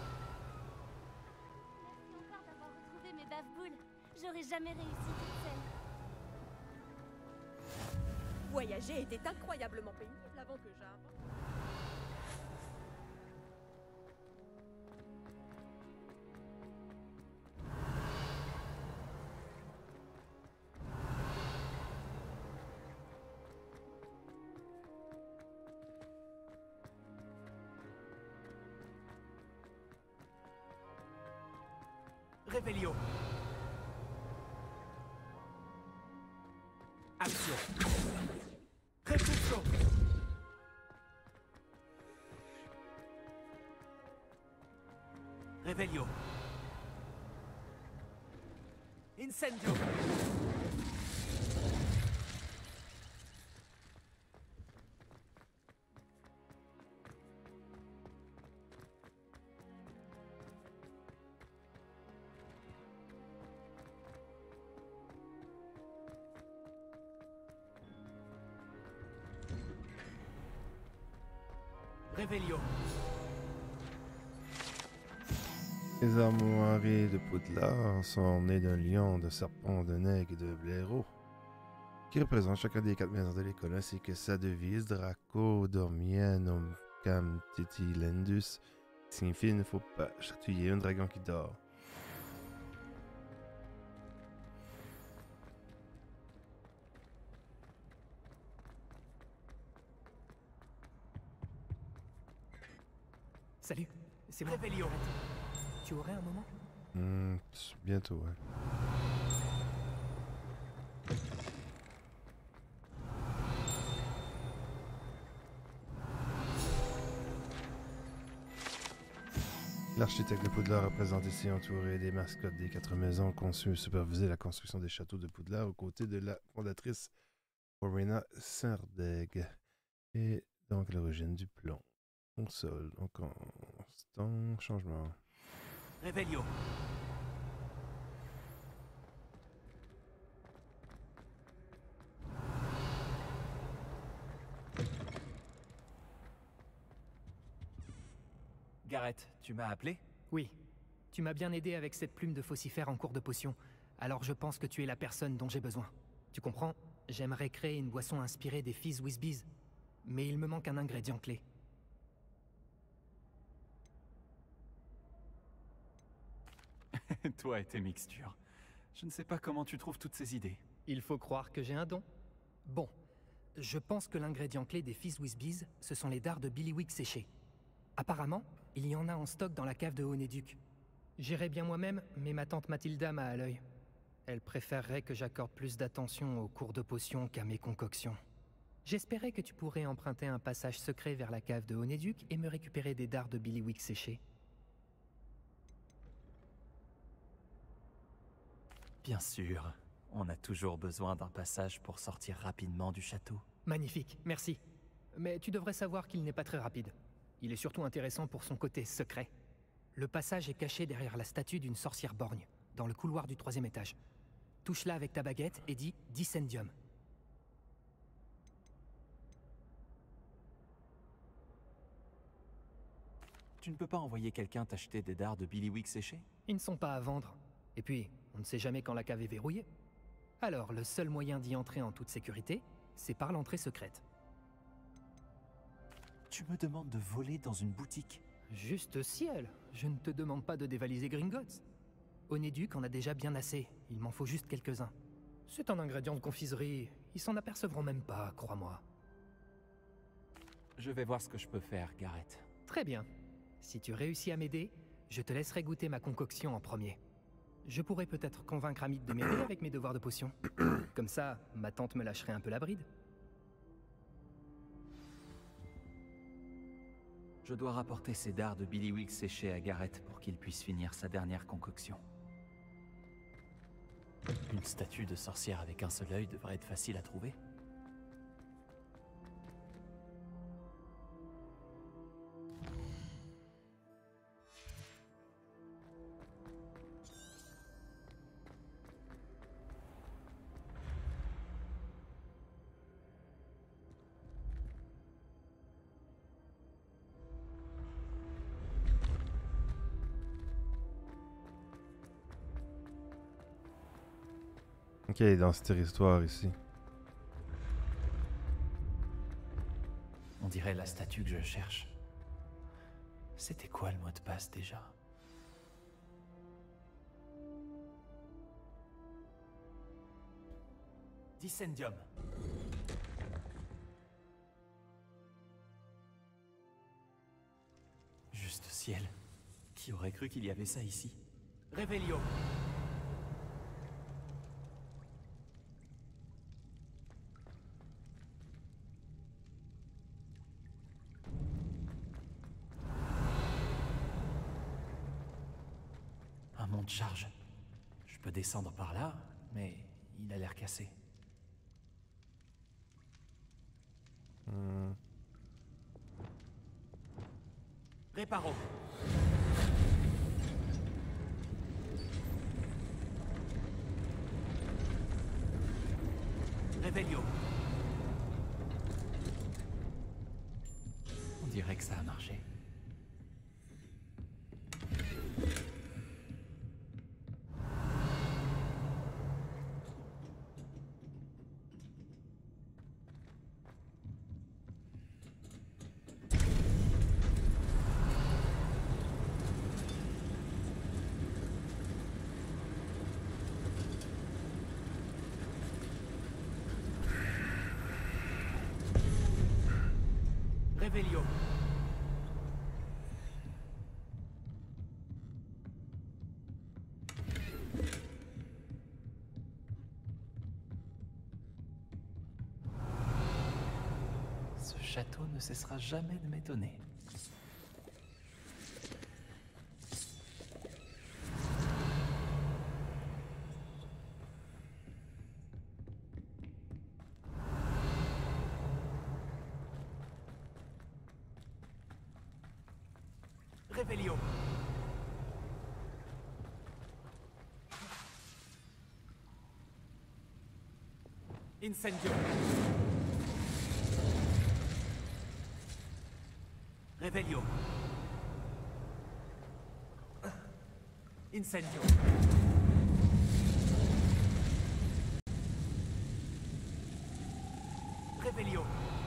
Merci encore d'avoir retrouvé mes bave-boules. J'aurais jamais réussi toute seule. Voyager était incroyablement pénible avant que j'invente. Revelio. Action. Repulso. Revelio. Incendio. Revelio. Les armoiries de Poudlard sont nées d'un lion, de serpent, de nègre et de blaireau, qui représentent chacun des quatre maisons de l'école, ainsi que sa devise Draco Dormienum Cam Titilendus, qui signifie il ne faut pas chatouiller un dragon qui dort. Salut, c'est moi. Revelio. Tu aurais un moment? Hmm, bientôt, ouais. L'architecte de Poudlard représente ici entouré des mascottes des quatre maisons conçues et supervisé la construction des châteaux de Poudlard aux côtés de la fondatrice Orena Serdeg. Et donc l'origine du plomb. Console, en constant changement. Revelio. Garrett, tu m'as appelé? Oui. Tu m'as bien aidé avec cette plume de faucifère en cours de potion. Alors je pense que tu es la personne dont j'ai besoin. Tu comprends? J'aimerais créer une boisson inspirée des Fizz Whiz mais il me manque un ingrédient clé. Toi et tes mixtures. Je ne sais pas comment tu trouves toutes ces idées. Il faut croire que j'ai un don. Bon, je pense que l'ingrédient clé des Fizz Whiz ce sont les dards de Billywick séchés. Apparemment, il y en a en stock dans la cave de Honeduc. J'irai bien moi-même, mais ma tante Mathilda m'a à l'œil. Elle préférerait que j'accorde plus d'attention aux cours de potions qu'à mes concoctions. J'espérais que tu pourrais emprunter un passage secret vers la cave de Honeduc et me récupérer des dards de Billywick séchés. Bien sûr. On a toujours besoin d'un passage pour sortir rapidement du château. Magnifique, merci. Mais tu devrais savoir qu'il n'est pas très rapide. Il est surtout intéressant pour son côté secret. Le passage est caché derrière la statue d'une sorcière borgne, dans le couloir du troisième étage. Touche-la avec ta baguette et dis « Discendium ». Tu ne peux pas envoyer quelqu'un t'acheter des dards de Billywick séchés? Ils ne sont pas à vendre. Et puis, on ne sait jamais quand la cave est verrouillée. Alors, le seul moyen d'y entrer en toute sécurité, c'est par l'entrée secrète. Tu me demandes de voler dans une boutique? Juste ciel, je ne te demande pas de dévaliser Gringotts. Honeduc en a déjà bien assez, il m'en faut juste quelques-uns. C'est un ingrédient de confiserie, ils s'en apercevront même pas, crois-moi. Je vais voir ce que je peux faire, Garrett. Très bien. Si tu réussis à m'aider, je te laisserai goûter ma concoction en premier. Je pourrais peut-être convaincre Amit de m'aider avec mes devoirs de potion. Comme ça, ma tante me lâcherait un peu la bride. Je dois rapporter ces dards de Billywick séchés à Garrett pour qu'il puisse finir sa dernière concoction. Une statue de sorcière avec un seul œil devrait être facile à trouver. Ok, dans cette histoire ici. On dirait la statue que je cherche. C'était quoi le mot de passe déjà? Dissendium. Juste ciel. Qui aurait cru qu'il y avait ça ici? Revelio. Un monte charge. Je peux descendre par là, mais il a l'air cassé. Hmm. Réparo. Revelio. On dirait que ça a marché. Revelio. Ce château ne cessera jamais de m'étonner. Revelio. Incendio. Revelio. Incendio. Revelio.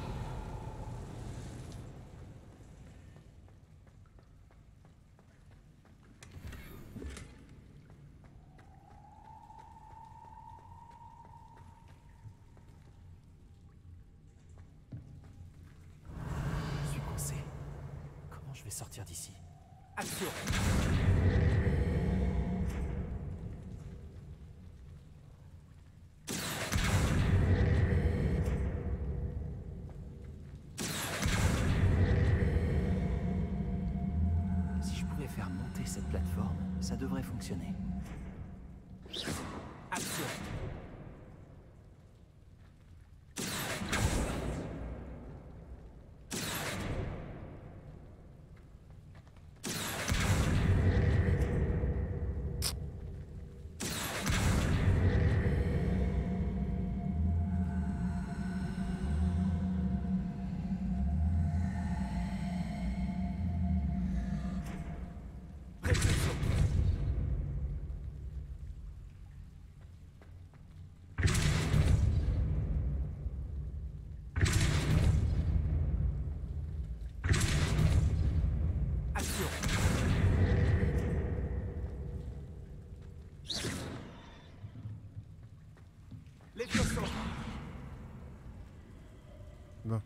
Je suis coincé. Comment je vais sortir d'ici? Action! Si je pouvais faire monter cette plateforme, ça devrait fonctionner. Action! Bon.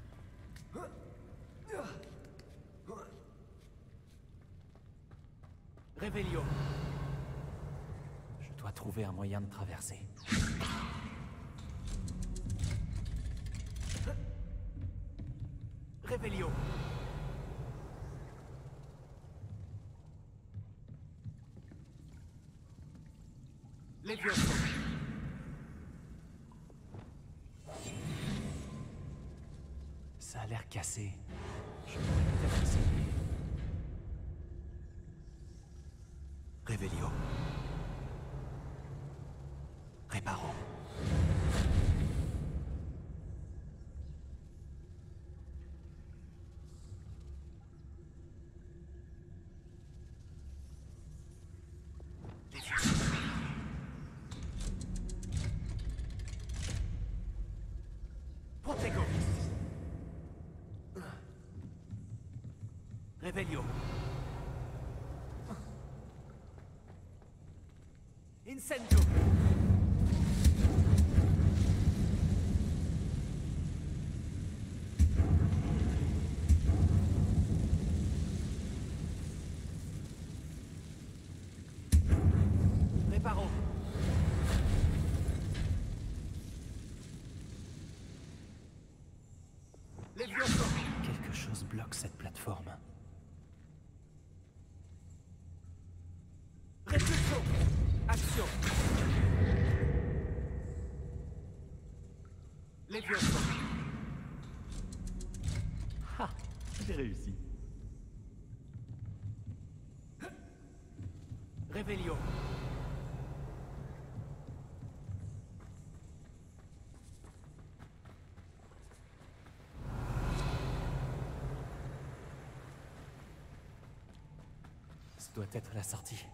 Revelio. Je dois trouver un moyen de traverser. Revelio. Levioso. Ça a l'air cassé. Je pourrais peut-être essayer. Revelio. Réparo. Revelio. Incendio. Reparo. Levioso. Quelque chose bloque cette plateforme. Repulso. Action. Levioso. Ha, j'ai réussi. Revelio. Ce doit être la sortie.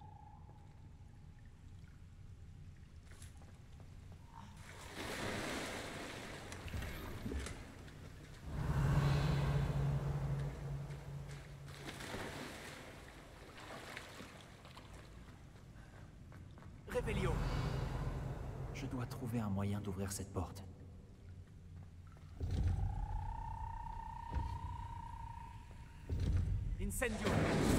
Revelio. Je dois trouver un moyen d'ouvrir cette porte. Incendio.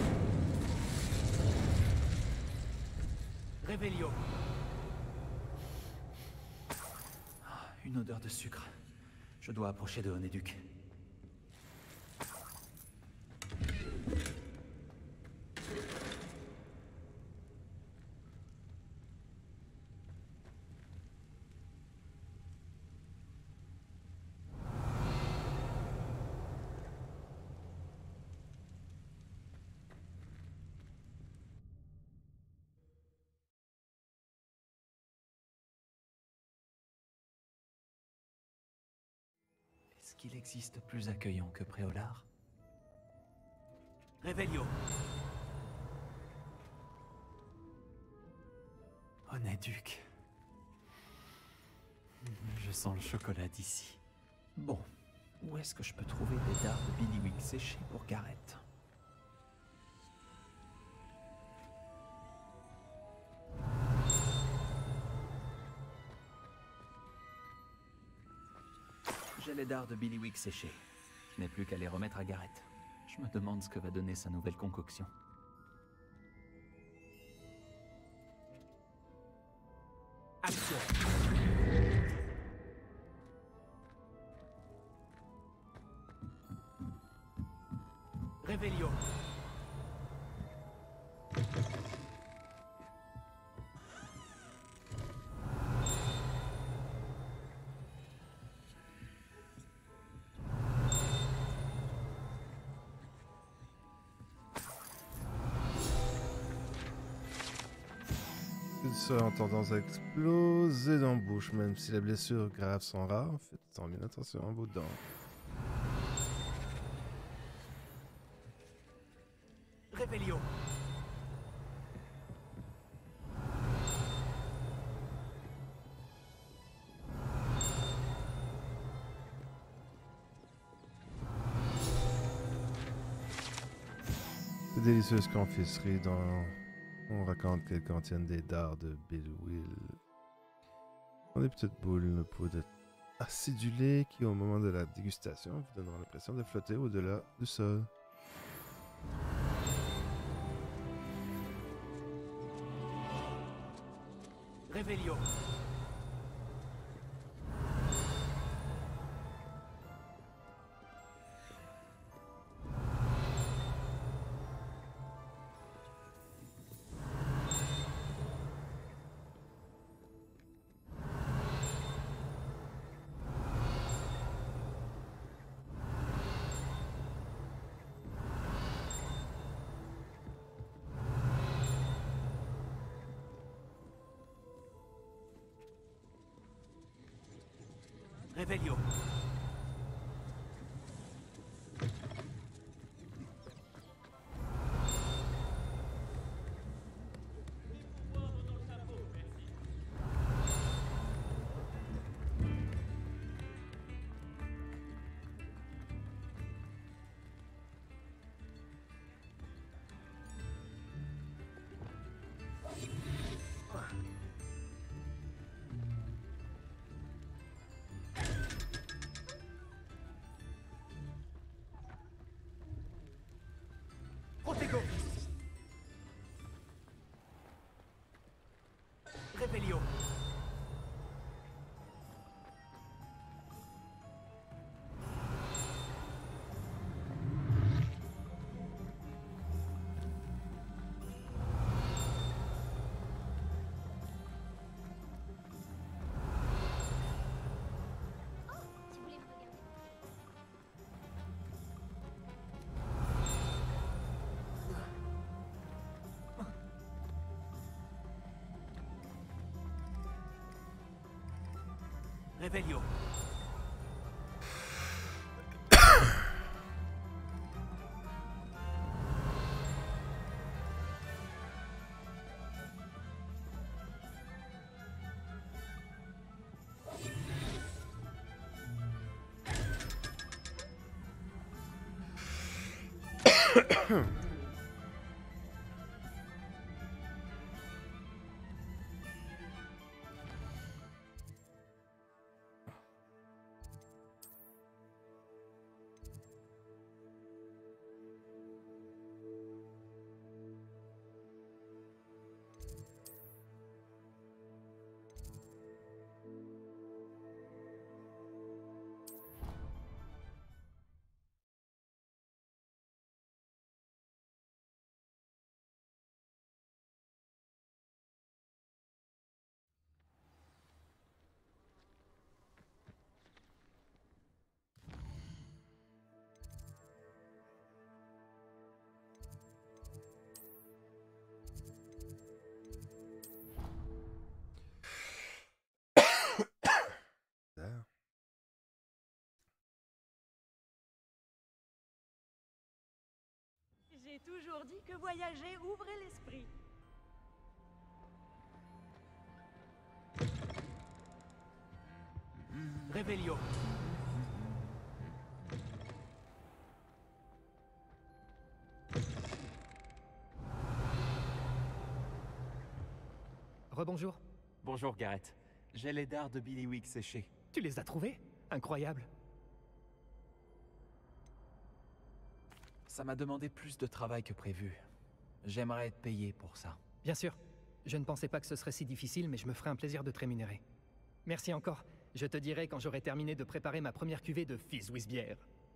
Revelio. Une odeur de sucre. Je dois approcher de Honeduc. Est-ce qu'il existe plus accueillant que Préolard? Revelio. Honeduc. Je sens le chocolat d'ici. Bon, où est-ce que je peux trouver des dards de Billywick séchés pour Garrett? J'ai les dards de Billywick séchés. Je n'ai plus qu'à les remettre à Garrett. Je me demande ce que va donner sa nouvelle concoction. Action. Revelio. Une sœur a tendance à exploser dans la bouche, même si les blessures graves sont rares. Faites bien attention à vos dents. Revelio. Ces délicieuses confiseries dont on raconte qu'elles contiennent des dards de Billywick. On des petites boules de poudre acidulée qui, au moment de la dégustation, vous donneront l'impression de flotter au-delà du sol. Revelio. Revelio. Revelio. Revelio. J'ai toujours dit que voyager ouvrait l'esprit. Revelio. Rebonjour. Bonjour Garrett. J'ai les dards de Billywick séchés. Tu les as trouvés? Incroyable. Ça m'a demandé plus de travail que prévu. J'aimerais être payé pour ça. Bien sûr. Je ne pensais pas que ce serait si difficile, mais je me ferai un plaisir de te rémunérer. Merci encore. Je te dirai quand j'aurai terminé de préparer ma première cuvée de Fizzwizbière.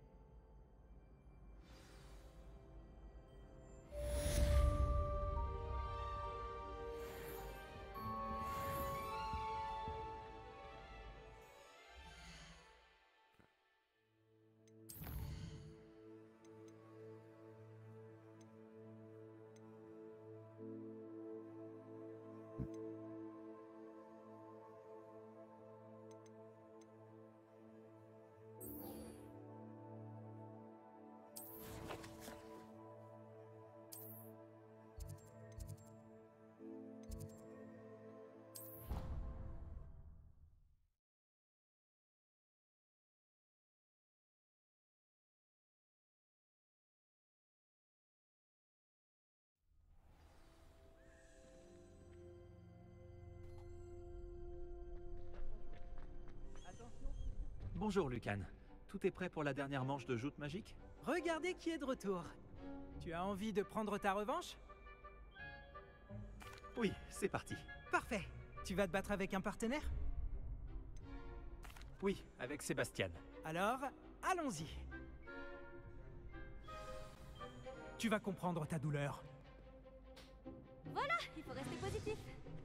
Bonjour Lucan. Tout est prêt pour la dernière manche de joute magique? Regardez qui est de retour. Tu as envie de prendre ta revanche? Oui, c'est parti. Parfait. Tu vas te battre avec un partenaire? Oui, avec Sébastien. Alors, allons-y. Tu vas comprendre ta douleur. Voilà, il faut rester positif.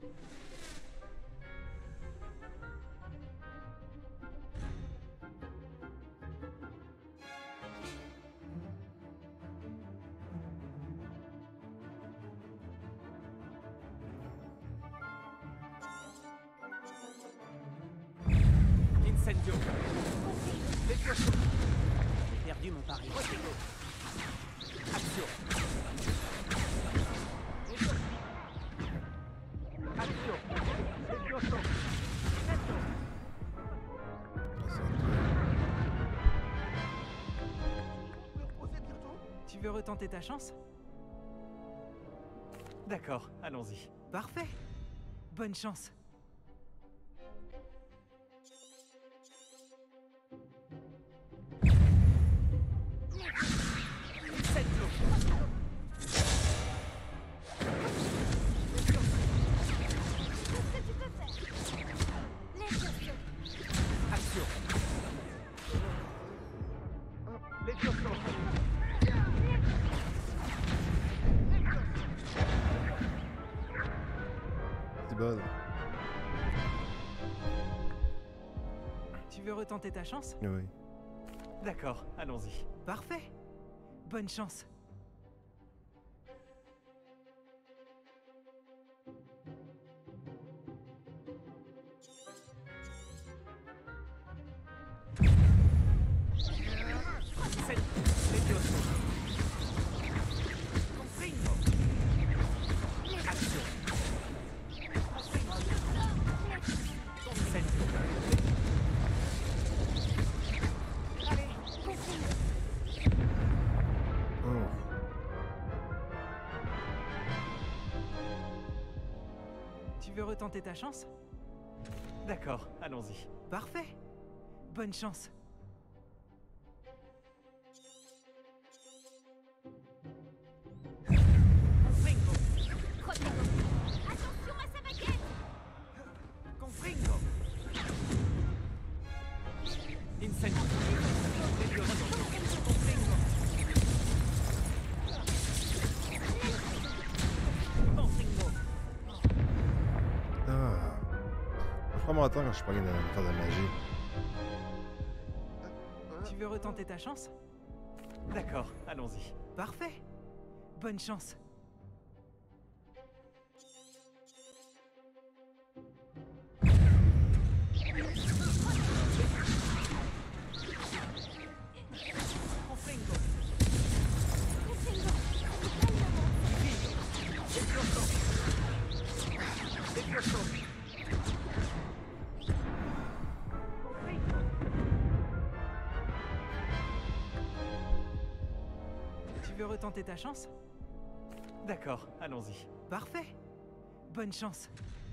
Incendio. J'ai perdu mon pari. Action. Tu veux retenter ta chance? D'accord, allons-y. Parfait. Bonne chance. Qu'est-ce que tu peux bol. Tu veux retenter ta chance? Oui. D'accord, allons-y. Parfait. Bonne chance. Tu veux retenter ta chance? D'accord, allons-y. Parfait. Bonne chance. Attention à sa baguette! Confringo! Incendio! Confringo! Confringo! Ah. Je prends mon temps quand je suis pas gagné de faire de la magie. Tu veux retenter ta chance? D'accord, allons-y. Parfait. Bonne chance. Confringo! Tu veux retenter ta chance? D'accord, allons-y. Parfait. Bonne chance.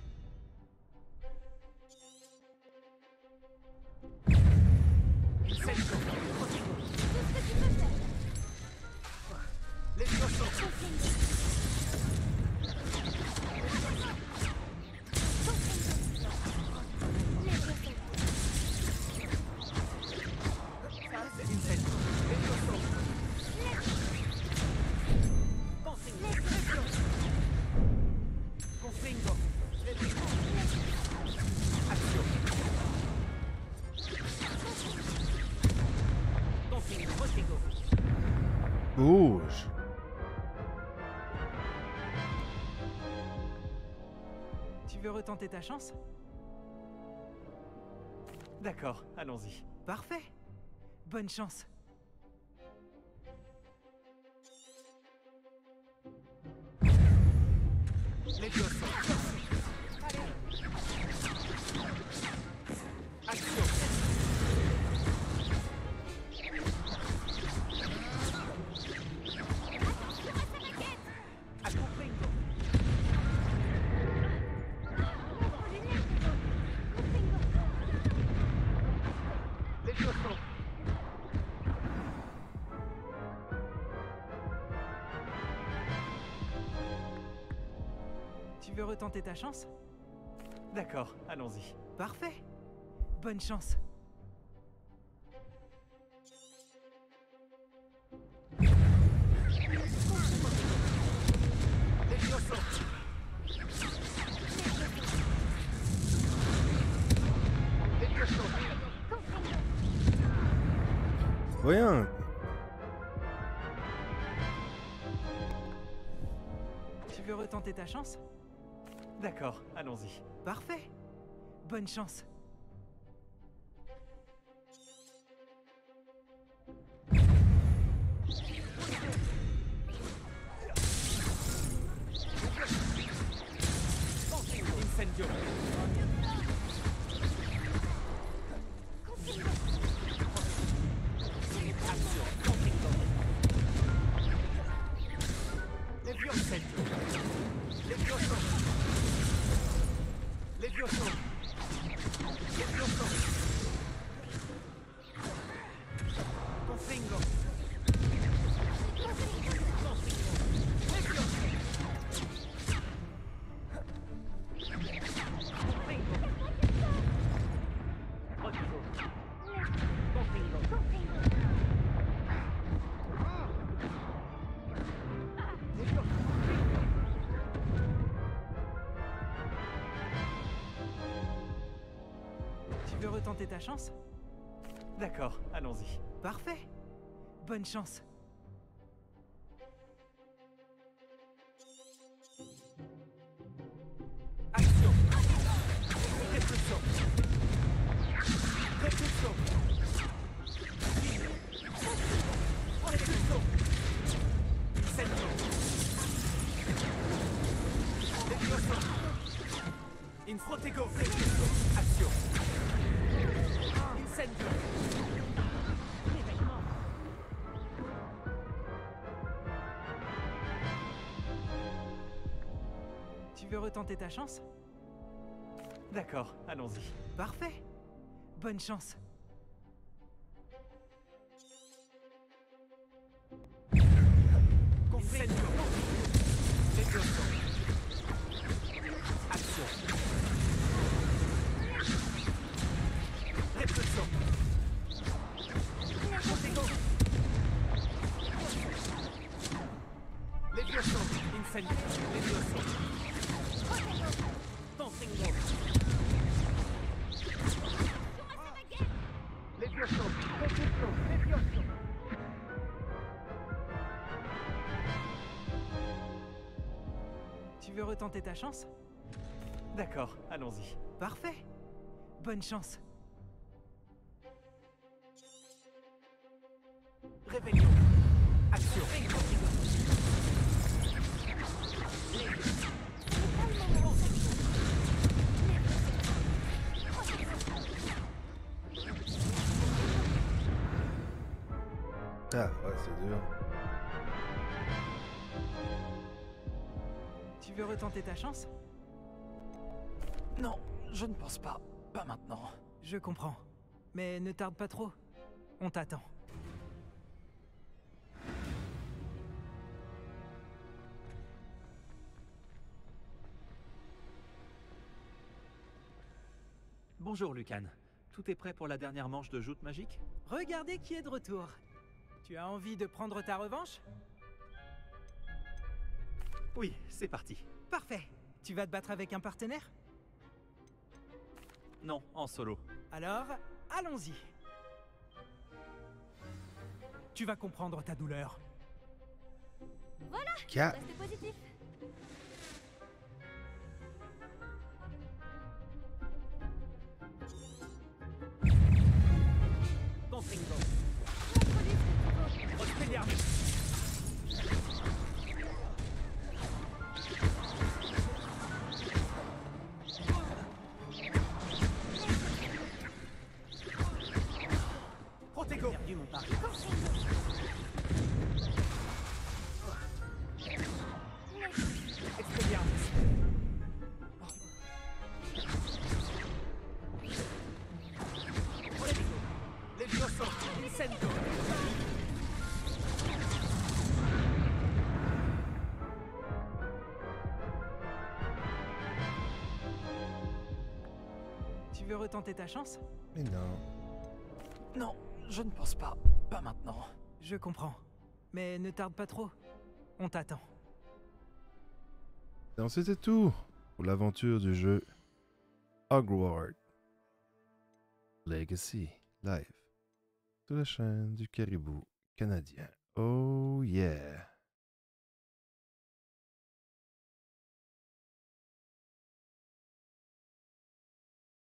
Bouge. Tu veux retenter ta chance? D'accord, allons-y. Parfait. Bonne chance. Les deux sont. Allez. Action. Tu veux retenter ta chance? D'accord, allons-y. Parfait. Bonne chance. Voyons. Tu veux retenter ta chance? D'accord, allons-y. Parfait. Bonne chance. Incendio. retenter ta chance? D'accord, allons-y. Parfait. Bonne chance. Action. Répulsion. Répulsion. Répulsion. Incendio. Répulsion. Infrotego. Action. Incendio. Tu veux retenter ta chance? D'accord, allons-y. Parfait. Bonne chance. Incendio. Répulsion. Action. Répulsion. Infrotego. Levioso. Incendio. Levioso. Confringo. Levioso. Répulsion. Levioso. Tu veux retenter ta chance? D'accord, allons-y. Parfait. Bonne chance. Réveillon. Action. Ah, ouais, c'est dur. Tu veux retenter ta chance? Non, je ne pense pas. Pas maintenant. Je comprends. Mais ne tarde pas trop. On t'attend. Bonjour, Lucan. Tout est prêt pour la dernière manche de joute magique? Regardez qui est de retour. Tu as envie de prendre ta revanche? Oui, c'est parti. Parfait. Tu vas te battre avec un partenaire? Non, en solo. Alors, allons-y. Tu vas comprendre ta douleur. Voilà. Cat. Restez positif. Confringo. Expelliarmus. Protego. Perdu mon pari. Expelliarmus. Levioso. Incendio. Tu veux retenter ta chance? Mais non. Non, je ne pense pas. Pas maintenant. Je comprends. Mais ne tarde pas trop. On t'attend. Donc c'était tout pour l'aventure du jeu Hogwarts Legacy Live sur la chaîne du Caribou canadien. Oh yeah!